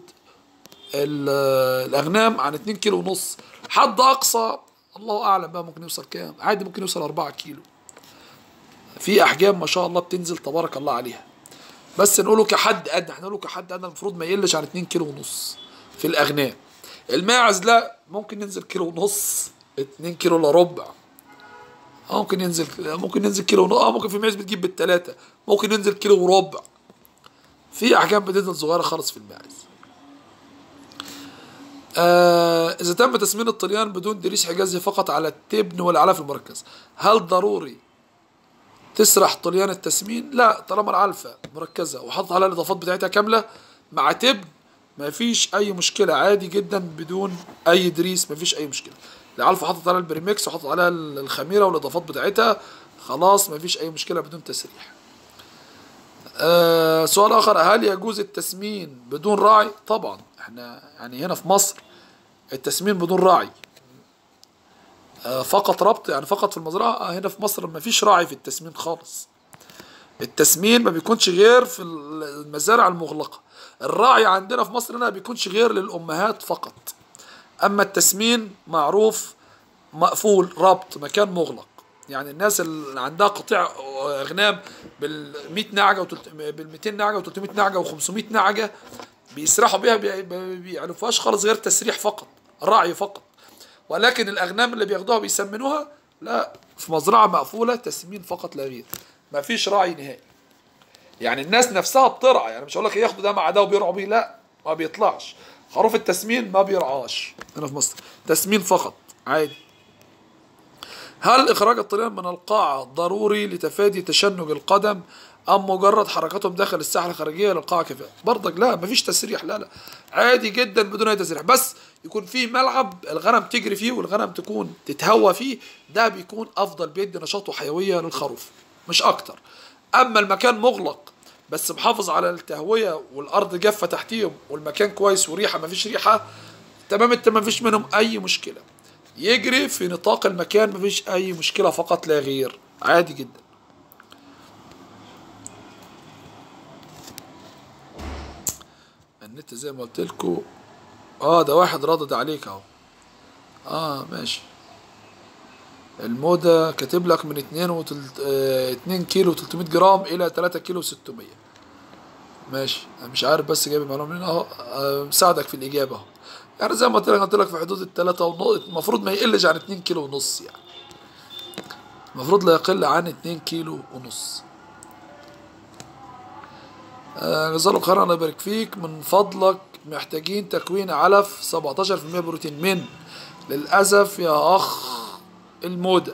S1: الاغنام عن 2 كيلو ونص، حد اقصى الله اعلم بقى ممكن يوصل كام، عادي ممكن يوصل 4 كيلو، في احجام ما شاء الله بتنزل تبارك الله عليها، بس نقوله كحد ادنى، احنا نقوله كحد ادنى المفروض ما يقلش عن 2 كيلو ونص في الاغنام. الماعز لا، ممكن ننزل كيلو ونص، 2 كيلو الا ربع، ممكن ينزل كيلو ونص، ممكن في معز بتجيب بالثلاثه، ممكن ينزل كيلو وربع، في احجام بتنزل صغيره خالص في الماعز. إذا تم تسمين الطليان بدون دريس حجازي فقط على التبن والعلف المركز، هل ضروري تسرح طليان التسمين؟ لا، طالما العلفة مركزة وحطت عليها الإضافات بتاعتها كاملة مع تبن مفيش أي مشكلة، عادي جدا بدون أي دريس، مفيش أي مشكلة. العلفة حطت عليها البريمكس وحطت عليها الخميرة والإضافات بتاعتها، خلاص مفيش أي مشكلة بدون تسريح. سؤال آخر، هل يجوز التسمين بدون راعي؟ طبعا، احنا يعني هنا في مصر التسمين بدون راعي فقط ربط، يعني فقط في المزرعة. هنا في مصر ما فيش راعي في التسمين خالص. التسمين ما بيكونش غير في المزارع المغلقة. الراعي عندنا في مصر هنا ما بيكونش غير للأمهات فقط. أما التسمين معروف مقفول ربط مكان مغلق، يعني الناس اللي عندها قطيع أغنام بال100 نعجة بال200 نعجة و300 نعجة و500 نعجة بيسرحوا بيها، بيعرفوهاش خالص غير تسريح فقط، راعي فقط. ولكن الأغنام اللي بياخدوها بيسمنوها لا، في مزرعة مقفولة تسمين فقط لا غير، ما فيش راعي نهائي. يعني الناس نفسها بترعى، يعني مش هقول لك ياخدوا ده مع ده وبيرعوا بيه، لا، ما بيطلعش خروف التسمين، ما بيرعاش هنا في مصر، تسمين فقط عادي. هل إخراج الطليان من القاعة ضروري لتفادي تشنج القدم أم مجرد حركتهم داخل الساحة الخارجية للقاعة كفاية؟ برضك لا، مفيش تسريح، لا لا، عادي جدا بدون أي تسريح، بس يكون فيه ملعب الغنم تجري فيه والغنم تكون تتهوى فيه، ده بيكون أفضل، بيدي نشاط وحيوية للخروف مش أكتر. أما المكان مغلق بس محافظ على التهوية والأرض جافة تحتيهم والمكان كويس وريحة، مفيش ريحة، تمام التمام، مفيش منهم أي مشكلة، يجري في نطاق المكان مفيش أي مشكلة فقط لا غير، عادي جدا. النت زي ما قلت لكم، ده واحد ردد عليك اهو. ماشي. الموضة كاتب لك من 2 كيلو 300 جرام إلى 3 كيلو 600. ماشي، أنا مش عارف بس جايب المعلومة منين أهو. مساعدك في الإجابة أهو. يعني زي ما قلت لك في حدود التلاتة ونص، المفروض ما يقلش عن 2 كيلو ونص، يعني المفروض لا يقل عن 2 كيلو ونص. جزاه الله خيرا، الله يبارك فيك. من فضلك محتاجين تكوين علف 17% بروتين من، للأسف يا أخ المودة.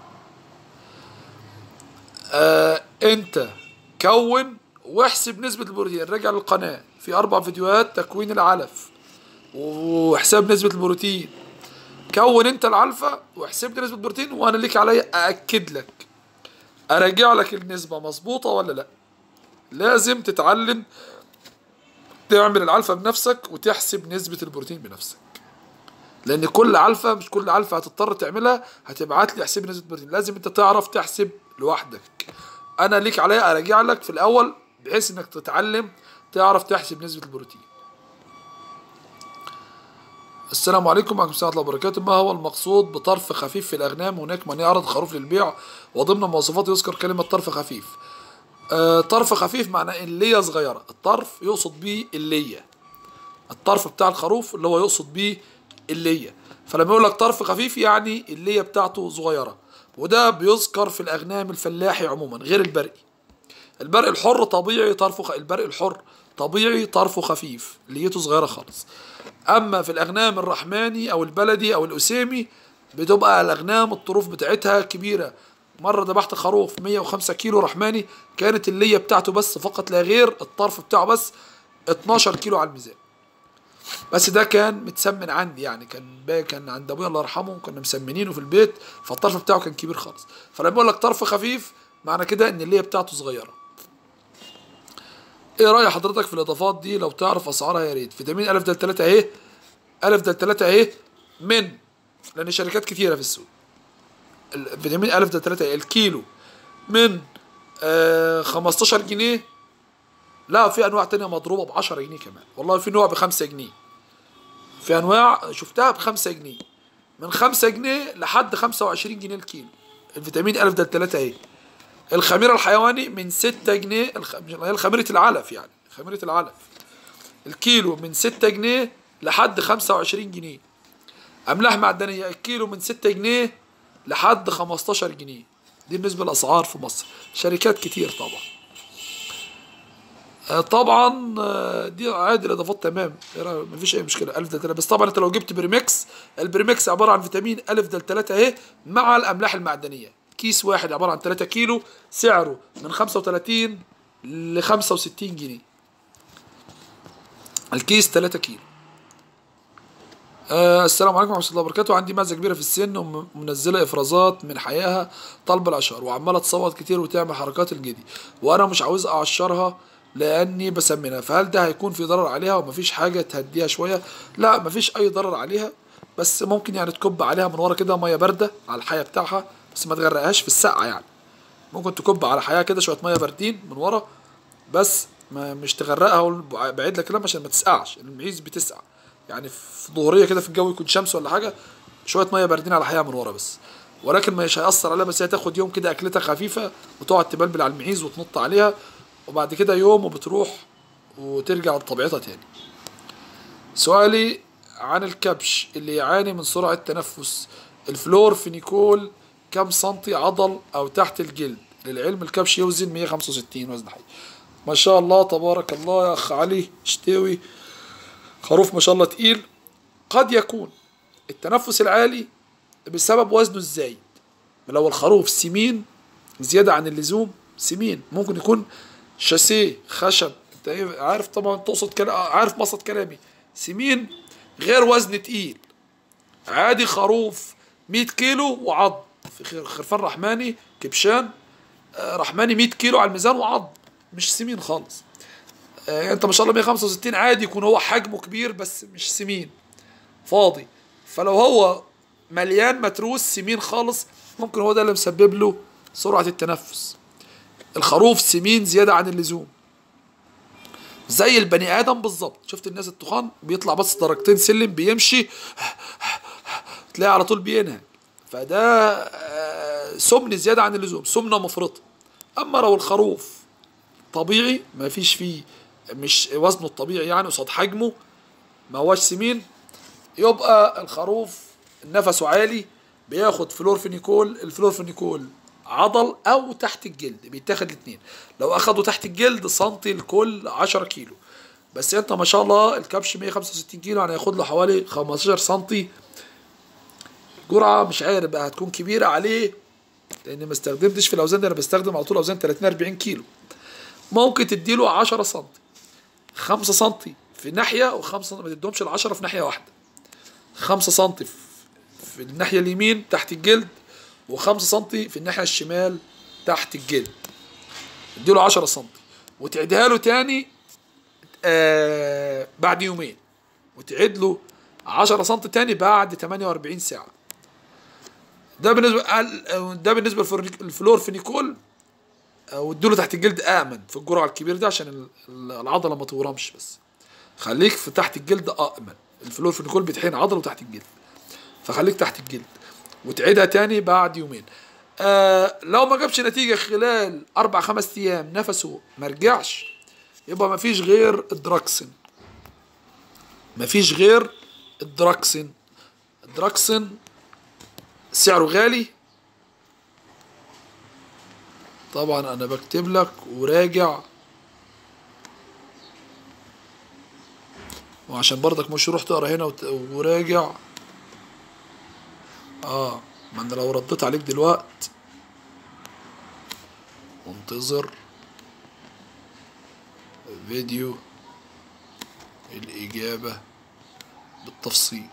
S1: أنت كون واحسب نسبة البروتين، رجع للقناة في 4 فيديوهات تكوين العلف وحساب نسبة البروتين. كون أنت العلفة واحسب نسبة البروتين، وأنا ليك عليا أأكد لك أراجع لك النسبة مظبوطة ولا لأ. لازم تتعلم تعمل العلفة بنفسك وتحسب نسبة البروتين بنفسك، لأن كل علفة، مش كل علفة هتضطر تعملها هتبعت لي احسب نسبة البروتين، لازم أنت تعرف تحسب لوحدك. أنا ليك عليا أراجع لك في الأول بحيث إنك تتعلم تعرف تحسب نسبة البروتين. السلام عليكم ورحمة الله وبركاته. ما هو المقصود بطرف خفيف في الأغنام؟ هناك من يعرض خروف للبيع وضمن مواصفاته يذكر كلمة طرف خفيف. طرف خفيف معناه اللية صغيرة، الطرف يقصد بيه اللية، الطرف بتاع الخروف اللي هو يقصد بيه اللية. فلما يقول لك طرف خفيف يعني اللية بتاعته صغيرة، وده بيذكر في الأغنام الفلاحي عموما غير البرقي. البرق الحر طبيعي طرفه البرق الحر طبيعي طرفه خفيف، ليته صغيرة خالص. أما في الأغنام الرحماني أو البلدي أو الأسامي بتبقى الأغنام الطروف بتاعتها كبيرة. مرة ذبحت خروف 105 كيلو رحماني، كانت اللية بتاعته بس فقط لا غير، الطرف بتاعه بس 12 كيلو على الميزان، بس ده كان متسمن عندي، يعني كان عند ابويا الله يرحمه، كنا مسمنينه في البيت، فالطرف بتاعه كان كبير خالص. فلما يقول لك طرف خفيف معنى كده ان اللية بتاعته صغيرة. ايه رأي حضرتك في الاضافات دي؟ لو تعرف اسعارها يا ريت. فيتامين أ د 3 اهي، أ د 3 اهي، من، لان شركات كتيرة في السوق. فيتامين أ د 3 اهي الكيلو من 15 جنيه، لا في انواع تانية مضروبة ب10 جنيه كمان، والله في نوع ب5 جنيه، في انواع شفتها ب5 جنيه، من 5 جنيه لحد 25 جنيه الكيلو. الفيتامين أ د 3 اهي. الخميرة الحيواني من 6 جنيه، هي خميرة العلف، يعني خميرة العلف الكيلو من 6 جنيه لحد 25 جنيه. أملاح معدنية الكيلو من 6 جنيه لحد 15 جنيه. دي بالنسبة للأسعار في مصر، شركات كتير طبعا. طبعا دي عادي الاضافات تمام، مفيش اي مشكله. الف د 3 بس طبعا انت لو جبت بريمكس، البريمكس عباره عن فيتامين الف د 3 اهي مع الاملاح المعدنيه، كيس واحد عباره عن 3 كيلو، سعره من 35 ل 65 جنيه الكيس 3 كيلو. السلام عليكم ورحمه الله وبركاته. عندي معزه كبيره في السن ومنزله افرازات من حياها طالبه العشار، وعماله تصوت كتير وتعمل حركات الجدي، وانا مش عاوز اعشرها لاني بسمنها، فهل ده هيكون في ضرر عليها ومفيش حاجه تهديها شويه؟ لا مفيش اي ضرر عليها، بس ممكن يعني تكب عليها من ورا كده ميه بارده على الحياه بتاعها، بس ما تغرقهاش في السقعه يعني. ممكن تكب على حياه كده شويه ميه باردين من ورا، بس ما مش تغرقها. بعيد لك كلام عشان ما تسقعش، المعيز بتسقع يعني في ظهريه كده في الجو يكون شمس ولا حاجه، شويه ميه باردين على حياه من ورا بس، ولكن مش هيأثر عليها. بس هي تاخد يوم كده اكلتها خفيفه وتقعد تبلبل على المعيز وتنط عليها، وبعد كده يوم وبتروح وترجع لطبيعتها تاني. سؤالي عن الكبش اللي يعاني من سرعه تنفس، الفلورفينيكول كم سنتي عضل او تحت الجلد؟ للعلم الكبش يوزن 165 وزن حي. ما شاء الله تبارك الله يا اخ علي شتاوي، خروف ما شاء الله تقيل. قد يكون التنفس العالي بسبب وزنه الزايد، لو الخروف سمين زيادة عن اللزوم، سمين ممكن يكون شاسيه خشب، انت عارف طبعا تقصد عارف مقصد كلامي، سمين غير وزن تقيل. عادي خروف 100 كيلو وعض، في خرفان رحماني كبشان رحماني 100 كيلو على الميزان وعض، مش سمين خالص. انت ما شاء الله 165 عادي يكون هو حجمه كبير بس مش سمين فاضي. فلو هو مليان متروس سمين خالص، ممكن هو ده اللي مسبب له سرعة التنفس. الخروف سمين زيادة عن اللزوم زي البني آدم بالظبط. شفت الناس التخان بيطلع بس درجتين سلم بيمشي تلاقي على طول بينهج، فده سمن زيادة عن اللزوم، سمنة مفرطة. أما لو الخروف طبيعي ما فيش فيه، مش وزنه الطبيعي يعني قصاد حجمه ما هواش سمين، يبقى الخروف نفسه عالي بياخد فلورفينيكول. الفلورفينيكول عضل او تحت الجلد، بيتاخد الاثنين. لو اخدوا تحت الجلد سنتي لكل 10 كيلو، بس انت ما شاء الله الكبش 165 كيلو يعني هياخد له حوالي 15 سنتي. جرعه مش عارف بقى هتكون كبيره عليه لان ما استخدمتش في الاوزان دي، انا بستخدم على طول اوزان 30 40 كيلو. ممكن تديله 10 سنتي، 5 سنتي في ناحيه و5 ما تديهمش ال 10 في ناحيه واحده، 5 سنتي في الناحيه اليمين تحت الجلد و5 سنتي في الناحيه الشمال تحت الجلد. اديله 10 سنتي وتعيدها له تاني بعد يومين، وتعيد له 10 سنتي تاني بعد 48 ساعه. ده بالنسبه للفلورفينيكول، واديله تحت الجلد امن في الجرعه الكبيره دي عشان العضله ما تورمش، بس خليك في تحت الجلد امن. الفلورفينيكول بيتحقن عضله تحت الجلد، فخليك تحت الجلد وتعيدها تاني بعد يومين. لو ما جابش نتيجة خلال 4-5 أيام نفسه ما رجعش، يبقى ما فيش غير الدراكسين. ما فيش غير الدراكسين. الدراكسين سعره غالي طبعا، أنا بكتب لك وراجع، وعشان برضك مش روح تقرا هنا وراجع. ما انا لو رديت عليك دلوقت منتظر فيديو الإجابة بالتفصيل.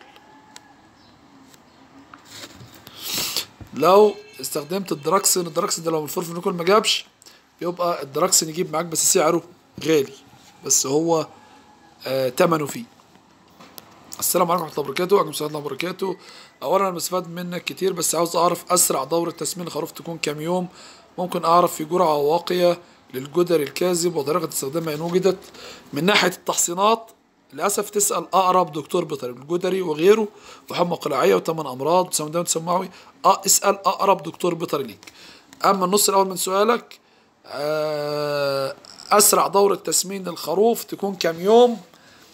S1: لو استخدمت الدراكسين ده لو الفلورفينيكول ما جابش، يبقى الدراكسين يجيب معاك بس سعره غالي، بس هو تمنه فيه. السلام عليكم ورحمة الله وبركاته. وعليكم السلام ورحمة الله وبركاته. أولا أنا بستفاد منك كتير، بس عاوز أعرف أسرع دورة تسمين الخروف تكون كام يوم؟ ممكن أعرف في جرعة واقية للجدر الكاذب وطريقة استخدامها إن وجدت؟ من ناحية التحصينات للأسف تسأل أقرب دكتور بيطري، الجدري وغيره، وحمى قلاعية وثمان أمراض وسمدان تسمعوي، اسأل أقرب دكتور بيطري ليك. أما النص الأول من سؤالك، أسرع دورة تسمين الخروف تكون كام يوم؟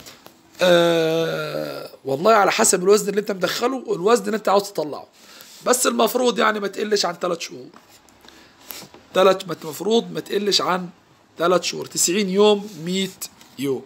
S1: والله على حسب الوزن اللي انت مدخله والوزن اللي انت عاوز تطلعه، بس المفروض يعني ما تقلش عن 3 شهور. المفروض ما تقلش عن 3 شهور. 90 يوم 100 يوم.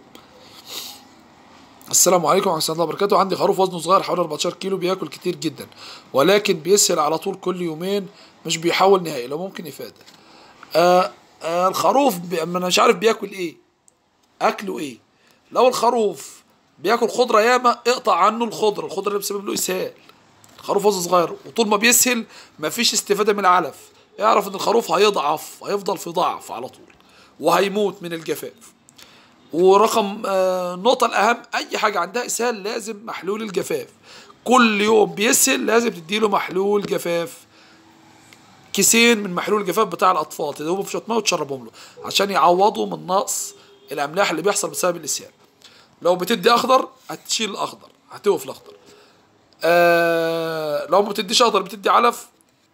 S1: السلام عليكم ورحمة الله وبركاته. عندي خروف وزنه صغير حوالي 14 كيلو، بياكل كتير جدا ولكن بيسهل على طول كل يومين، مش بيحاول نهائي، لو ممكن إفادة. الخروف انا مش عارف بياكل ايه، اكله ايه. لو الخروف بياكل خضره ياما اقطع عنه الخضره اللي بتسبب له اسهال. الخروف وزنه صغير وطول ما بيسهل مفيش استفاده من العلف، اعرف ان الخروف هيضعف، هيفضل في ضعف على طول وهيموت من الجفاف. ورقم النقطه الاهم، اي حاجه عندها اسهال لازم محلول الجفاف. كل يوم بيسهل لازم تديله محلول جفاف، كيسين من محلول الجفاف بتاع الاطفال، تدوبهم في شويه ميه وتشربهم له عشان يعوضوا من نقص الاملاح اللي بيحصل بسبب الاسهال. لو بتدي اخضر هتشيل الاخضر، هتوقف الاخضر. لو ما بتديش اخضر بتدي علف،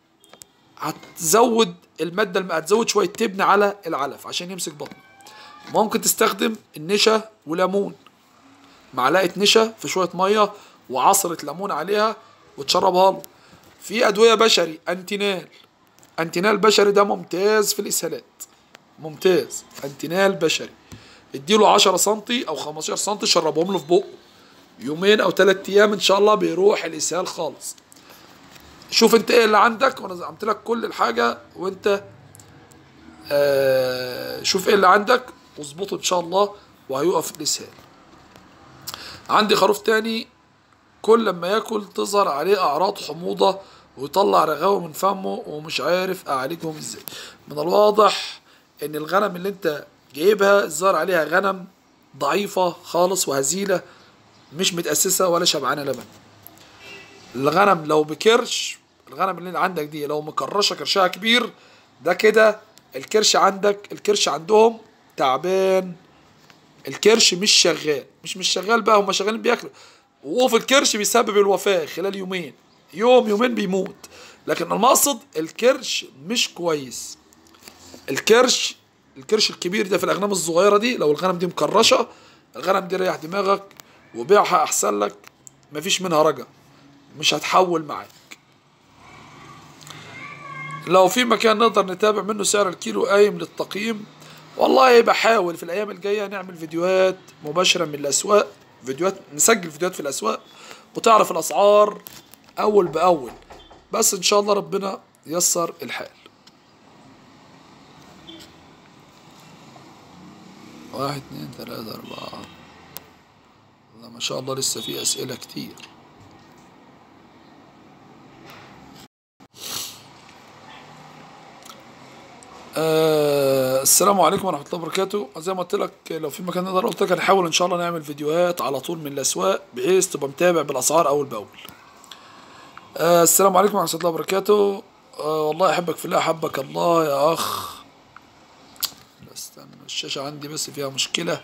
S1: هتزود الماده هتزود شويه تبن على العلف عشان يمسك بطنه. ممكن تستخدم النشا وليمون، معلقه نشا في شويه ميه وعصره ليمون عليها وتشربها له. في ادويه بشري انتينال بشري، ده ممتاز في الاسهالات، ممتاز. انتينال بشري اديله 10 سنتي او 15 سنتي، شربهم له في بقه يومين او 3 ايام ان شاء الله بيروح الاسهال خالص. شوف انت ايه اللي عندك، وانا زعمت لك كل الحاجه، وانت شوف ايه اللي عندك واظبطه ان شاء الله وهيقف الاسهال. عندي خروف تاني كل لما ياكل تظهر عليه اعراض حموضه ويطلع رغاوه من فمه ومش عارف اعالجهم ازاي. من الواضح ان الغنم اللي انت جايبها الظاهر عليها غنم ضعيفه خالص وهزيله، مش متاسسه ولا شبعانه لبن. الغنم لو بكرش، الغنم اللي عندك دي لو مكرشه كرشها كبير، ده كده الكرش عندك، الكرش عندهم تعبان، الكرش مش شغال، مش شغال بقى، هم شغالين بياكلوا، وقوف الكرش بيسبب الوفاه خلال يومين، يومين بيموت. لكن المقصد الكرش مش كويس. الكرش الكبير ده في الاغنام الصغيره دي، لو الغنم دي مكرشه، الغنم دي ريح دماغك وبيعها احسن لك، مفيش منها رجا، مش هتحول معاك. لو في مكان نقدر نتابع منه سعر الكيلو قايم للتقييم، والله بحاول في الايام الجايه نعمل فيديوهات مباشره من الاسواق، نسجل فيديوهات في الاسواق وتعرف الاسعار اول باول، بس ان شاء الله ربنا ييسر الحال. 1 2 3 4. والله ما شاء الله لسه في اسئله كتير. السلام عليكم ورحمة الله وبركاته. زي ما قلت لك لو في مكان نقدر، قلت لك هنحاول ان شاء الله نعمل فيديوهات على طول من الاسواق بحيث تبقى متابع بالاسعار اول باول. السلام عليكم ورحمة الله وبركاته. والله احبك في الله، احبك الله يا اخ. استنى الشاشة عندي بس فيها مشكلة.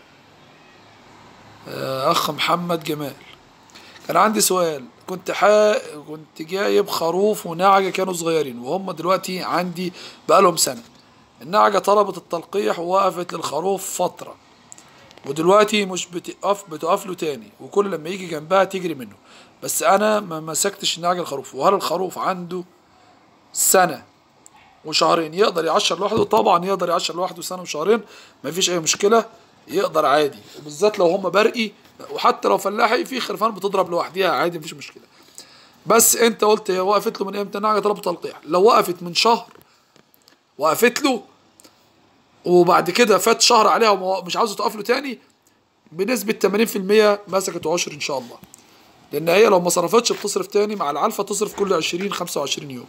S1: اخ محمد جمال، كان عندي سؤال. كنت جايب خروف ونعجة كانوا صغيرين وهم دلوقتي عندي بقالهم سنة. النعجة طلبت التلقيح ووقفت للخروف فترة، ودلوقتي مش بتقف له تاني، وكل لما يجي جنبها تجري منه، بس انا ما مسكتش النعجة الخروف. وهل الخروف عنده سنة وشهرين يقدر يعشر لوحده؟ طبعا يقدر يعشر لوحده سنة وشهرين، مفيش اي مشكلة، يقدر عادي، وبالذات لو هم برقي، وحتى لو فلاحي في خرفان بتضرب لوحديها عادي مفيش مشكلة. بس انت قلت هي وقفت له من امتى؟ النعجة طلبت تلقيح، لو وقفت من شهر وقفت له وبعد كده فات شهر عليها ومش عاوزه تقف له تاني، بنسبة 80% مسكت عشر ان شاء الله، لان هي لو ما صرفتش بتصرف تاني مع العلفة، تصرف كل 20-25 يوم.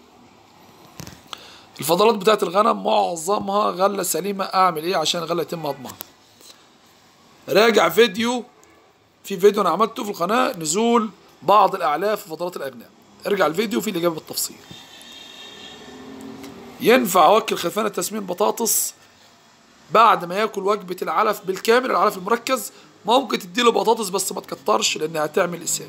S1: الفضلات بتاعت الغنم معظمها غلة سليمة، اعمل ايه عشان الغلة يتم هضمها؟ راجع في فيديو انا عملته في القناة، نزول بعض الاعلاف في فضلات الاغنام، ارجع الفيديو فيه الاجابة بالتفصيل. ينفع اوكل خرفان التسمين بطاطس بعد ما ياكل وجبة العلف بالكامل، العلف المركز؟ ممكن تديله بطاطس بس ما تكترش لانها هتعمل اسهال.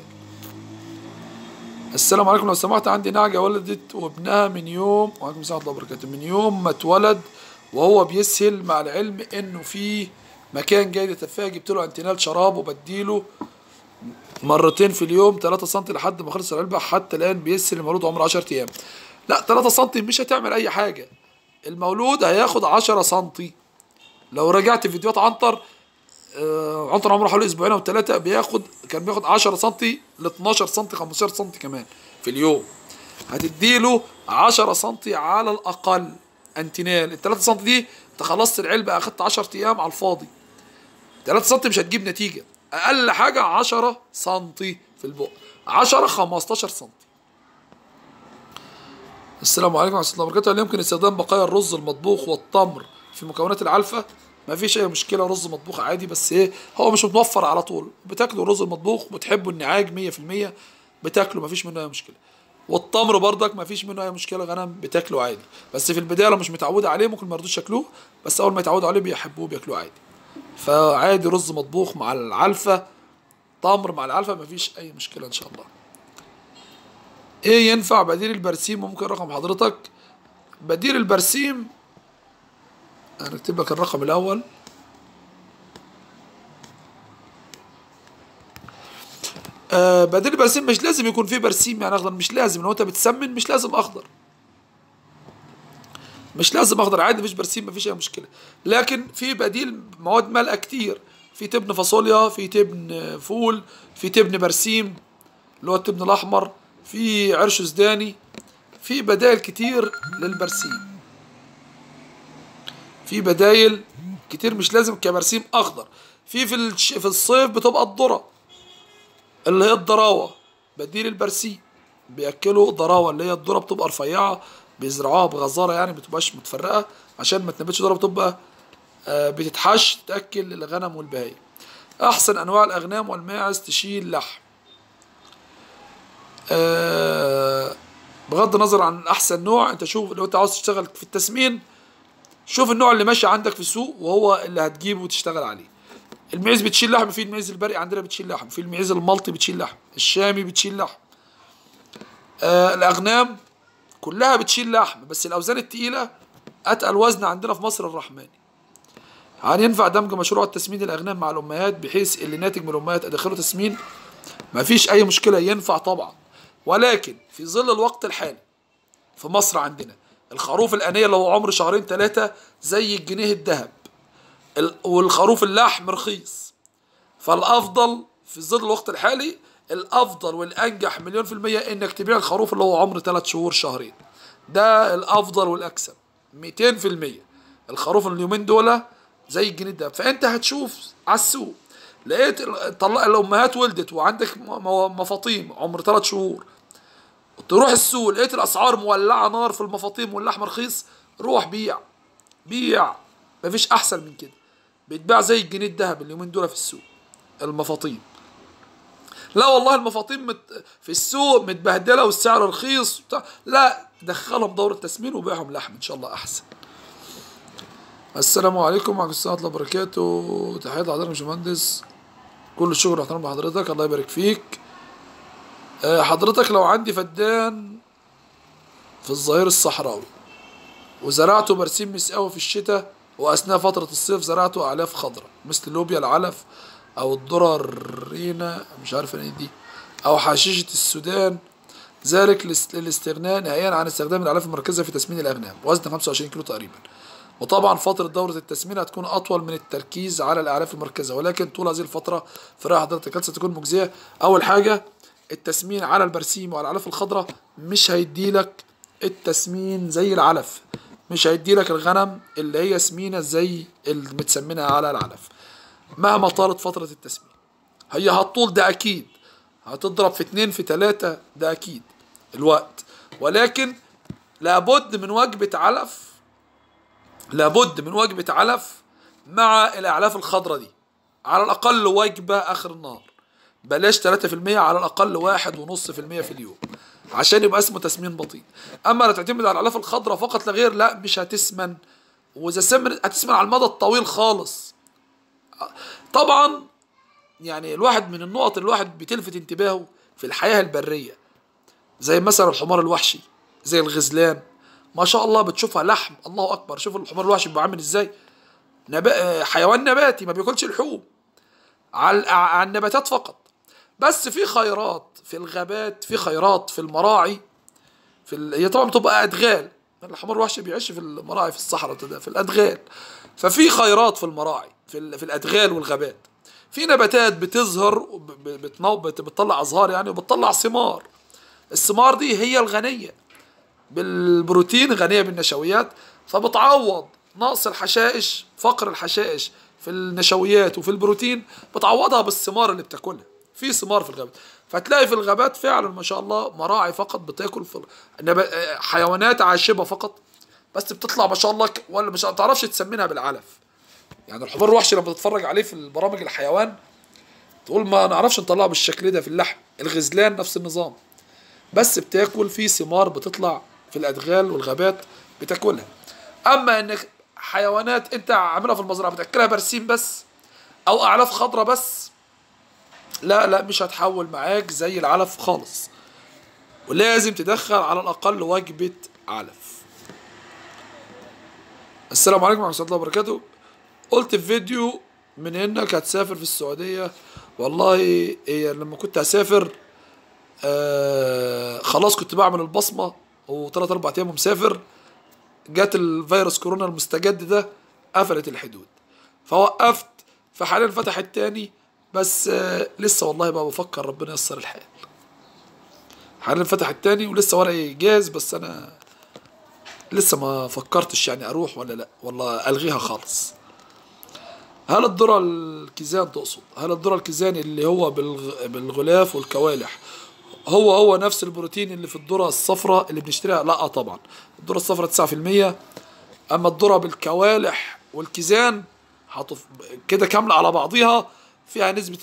S1: السلام عليكم، لو سمحت عندي نعجة ولدت وابنها من يوم، وعليكم السلام ورحمة الله وبركاته، من يوم ما اتولد وهو بيسهل، مع العلم انه في مكان جاي لتفاهة، جبت له انتينال شراب وبديله مرتين في اليوم 3 سم لحد ما خلص العلبة، حتى الان بيسهل. المولود عمره 10 ايام. لا 3 سم مش هتعمل اي حاجة، المولود هياخد 10 سم لو رجعت فيديوهات عنتر، عنتر عمره حوالي اسبوعين او ثلاثه كان بياخد 10 سم ل 12 سم 15 سم كمان في اليوم. هتديله 10 سم على الاقل انتينال. ال 3 سم دي انت خلصت العلبه، اخدت 10 ايام على الفاضي. 3 سم مش هتجيب نتيجه، اقل حاجه 10 سم في البق، 10 15 سم. السلام عليكم ورحمه الله وبركاته. هل يمكن استخدام بقايا الرز المطبوخ والتمر في مكونات العلفه؟ ما فيش اي مشكله، رز مطبوخ عادي، بس ايه، هو مش متوفر على طول. بتاكلوا الرز المطبوخ، بتحبوا النعاج 100%، بتاكلوا، ما فيش منه اي مشكله. والتمر برضك ما فيش منه اي مشكله، غنم بتاكله عادي. بس في البدايه لو مش متعود عليه ممكن ما يرضوش ياكلوه، بس اول ما يتعودوا عليه بيحبوه بياكلوه عادي. فعادي رز مطبوخ مع العلفه، تمر مع العلفه، ما فيش اي مشكله ان شاء الله. ايه ينفع بديل البرسيم؟ ممكن رقم حضرتك؟ بديل البرسيم هنكتب لك الرقم الاول. بديل البرسيم مش لازم يكون فيه برسيم يعني اخضر، مش لازم. لو انت بتسمن مش لازم اخضر، مش لازم اخضر، عادي مفيش برسيم، مفيش اي مشكله. لكن في بديل مواد مالئه كتير، في تبن فاصوليا، في تبن فول، في تبن برسيم اللي هو التبن الاحمر، في عرش سوداني، في بدائل كتير للبرسيم، في بدايل كتير مش لازم كبرسيم اخضر. في الصيف بتبقى الذره اللي هي الضراوه، بديل البرسيم. بياكلوا ضراوه اللي هي الذره، بتبقى رفيعه، بيزرعوها بغزاره يعني، بتبقاش متفرقه عشان ما تنبتش ذره، بتبقى بتتحش تاكل الغنم والبهايم. احسن انواع الاغنام والماعز تشيل لحم. بغض النظر عن احسن نوع، انت شوف لو انت عاوز تشتغل في التسمين، شوف النوع اللي ماشي عندك في السوق وهو اللي هتجيبه وتشتغل عليه. المعيز بتشيل لحم، في المعيز البري عندنا بتشيل لحم، في المعيز الملطي بتشيل لحم، الشامي بتشيل لحم. الاغنام كلها بتشيل لحم، بس الاوزان التقيله اتقل وزن عندنا في مصر الرحماني. هل ينفع دمج مشروع التسمين الاغنام مع الامهات بحيث اللي ناتج من الامهات ادخله تسمين؟ مفيش اي مشكله، ينفع طبعا، ولكن في ظل الوقت الحالي في مصر عندنا الخروف الانيه اللي هو عمر شهرين ثلاثه زي الجنيه الذهب، والخروف اللحم رخيص. فالافضل في ظل الوقت الحالي، الافضل والانجح مليون في المية انك تبيع الخروف اللي هو عمر 3 شهور شهرين، ده الافضل والاكسب 200%. الخروف اليومين دول زي الجنيه الدهب. فانت هتشوف على السوق، لقيت الامهات ولدت وعندك مفاطيم عمر 3 شهور، تروح السوق لقيت الاسعار مولعه نار في المفاطيم واللحم رخيص، روح بيع، بيع، مفيش احسن من كده. بيتباع زي الجنيه الذهب اليومين دول في السوق المفاطيم. لا والله المفاطيم في السوق متبهدله والسعر رخيص لا، دخلهم دورة تسمين وبيعهم لحم ان شاء الله احسن. السلام عليكم ورحمه الله وبركاته. تحياتي لحضرتك يا باشمهندس، كل الشكر واحترام لحضرتك، الله يبارك فيك. حضرتك لو عندي فدان في الظهير الصحراوي وزرعته برسيم مسقاوي في الشتاء، واثناء فتره الصيف زرعته اعلاف خضراء مثل اللوبيا العلف او الذره الرينا، مش عارف ايه دي، او حشيشه السودان، ذلك للاستغناء نهائيا عن استخدام الاعلاف المركزه في تسمين الاغنام، وزن 25 كيلو تقريبا. وطبعا فتره دوره التسمين هتكون اطول من التركيز على الاعلاف المركزه، ولكن طول هذه الفتره في راي حضرتك هل ستكون مجزيه؟ اول حاجه التسمين على البرسيم وعلى الاعلاف الخضراء مش هيديلك التسمين زي العلف، مش هيديلك الغنم اللي هي سمينه زي المتسمنه على العلف مهما طالت فتره التسمين. هي هتطول ده اكيد، هتضرب في 2 في 3 ده اكيد الوقت، ولكن لابد من وجبه علف، لابد من وجبه علف مع الاعلاف الخضراء دي، على الاقل وجبه اخر النهار، بلاش 3%، على الاقل 1.5% في اليوم عشان يبقى اسمه تسمين بطيء. اما لو تعتمد على الاعلاف الخضراء فقط لا غير، لا مش هتسمن، واذا سمن هتسمن على المدى الطويل خالص. طبعا يعني الواحد من النقط اللي الواحد بتلفت انتباهه في الحياة البرية زي مثلا الحمار الوحشي، زي الغزلان، ما شاء الله بتشوفها لحم، الله اكبر، شوف الحمار الوحشي بيبقى عامل ازاي، حيوان نباتي ما بياكلش لحوم، على النباتات فقط. بس في خيرات في الغابات، في خيرات في المراعي، هي طبعا بتبقى ادغال، الحمار الوحشي بيعيش في المراعي في الصحراء في الادغال. ففي خيرات في المراعي في الادغال والغابات. في نباتات بتظهر بتطلع ازهار يعني، وبتطلع ثمار. الثمار دي هي الغنيه بالبروتين، غنيه بالنشويات، فبتعوض نقص الحشائش، فقر الحشائش في النشويات وفي البروتين، بتعوضها بالثمار اللي بتاكلها. في ثمار في الغابات، فتلاقي في الغابات فعلا ما شاء الله مراعي فقط بتاكل حيوانات عاشبه فقط، بس بتطلع ما شاء الله ولا مش تعرفش تسمينها بالعلف. يعني الحمار الوحشي لما تتفرج عليه في البرامج الحيوان تقول ما نعرفش نطلعه بالشكل ده في اللحم. الغزلان نفس النظام، بس بتاكل في ثمار بتطلع في الادغال والغابات بتاكلها. اما انك حيوانات انت عاملها في المزرعه بتاكلها برسيم بس او اعلاف خضراء بس، لا لا مش هتحول معاك زي العلف خالص، ولازم تدخل على الاقل وجبه علف. السلام عليكم ورحمه الله وبركاته. قلت في فيديو من انك هتسافر في السعوديه، والله إيه لما كنت هسافر خلاص كنت بعمل البصمه وثلاث اربع ايام ومسافر، جات الفيروس كورونا المستجد ده قفلت الحدود فوقفت. فحاليا فتحت تاني، بس لسه والله بقى بفكر، ربنا ييسر الحال. حاليا فتحت تاني ولسه ورقي جاهز، بس انا لسه ما فكرتش يعني اروح ولا لا، والله الغيها خالص. هل الذرة الكيزان تقصد؟ هل الذرة الكيزان اللي هو بالغلاف والكوالح هو نفس البروتين اللي في الذرة الصفراء اللي بنشتريها؟ لا طبعا، الذرة الصفراء 9%، اما الذرة بالكوالح والكيزان كده كاملة على بعضيها، فيها نسبة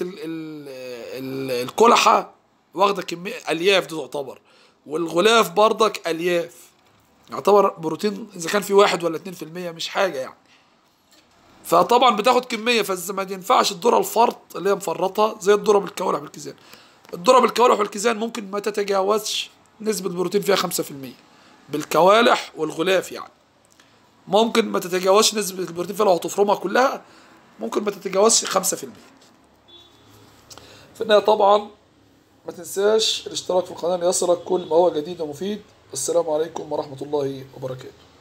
S1: الكلحة واخدة كمية الياف دي تعتبر، والغلاف برضك الياف، يعتبر بروتين اذا كان في 1 ولا 2% مش حاجة يعني. فطبعا بتاخد كمية، فما ينفعش الذرة الفرط اللي هي مفرطة زي الذرة بالكوالح والكيزان. الذرة بالكوالح والكيزان ممكن ما تتجاوزش نسبة البروتين فيها 5%، بالكوالح والغلاف يعني ممكن ما تتجاوزش نسبة البروتين فيها، لو هتفرمها كلها ممكن ما تتجاوزش 5%. في النهاية طبعا ما تنساش الاشتراك في القناة ليصلك كل ما هو جديد ومفيد. السلام عليكم ورحمة الله وبركاته.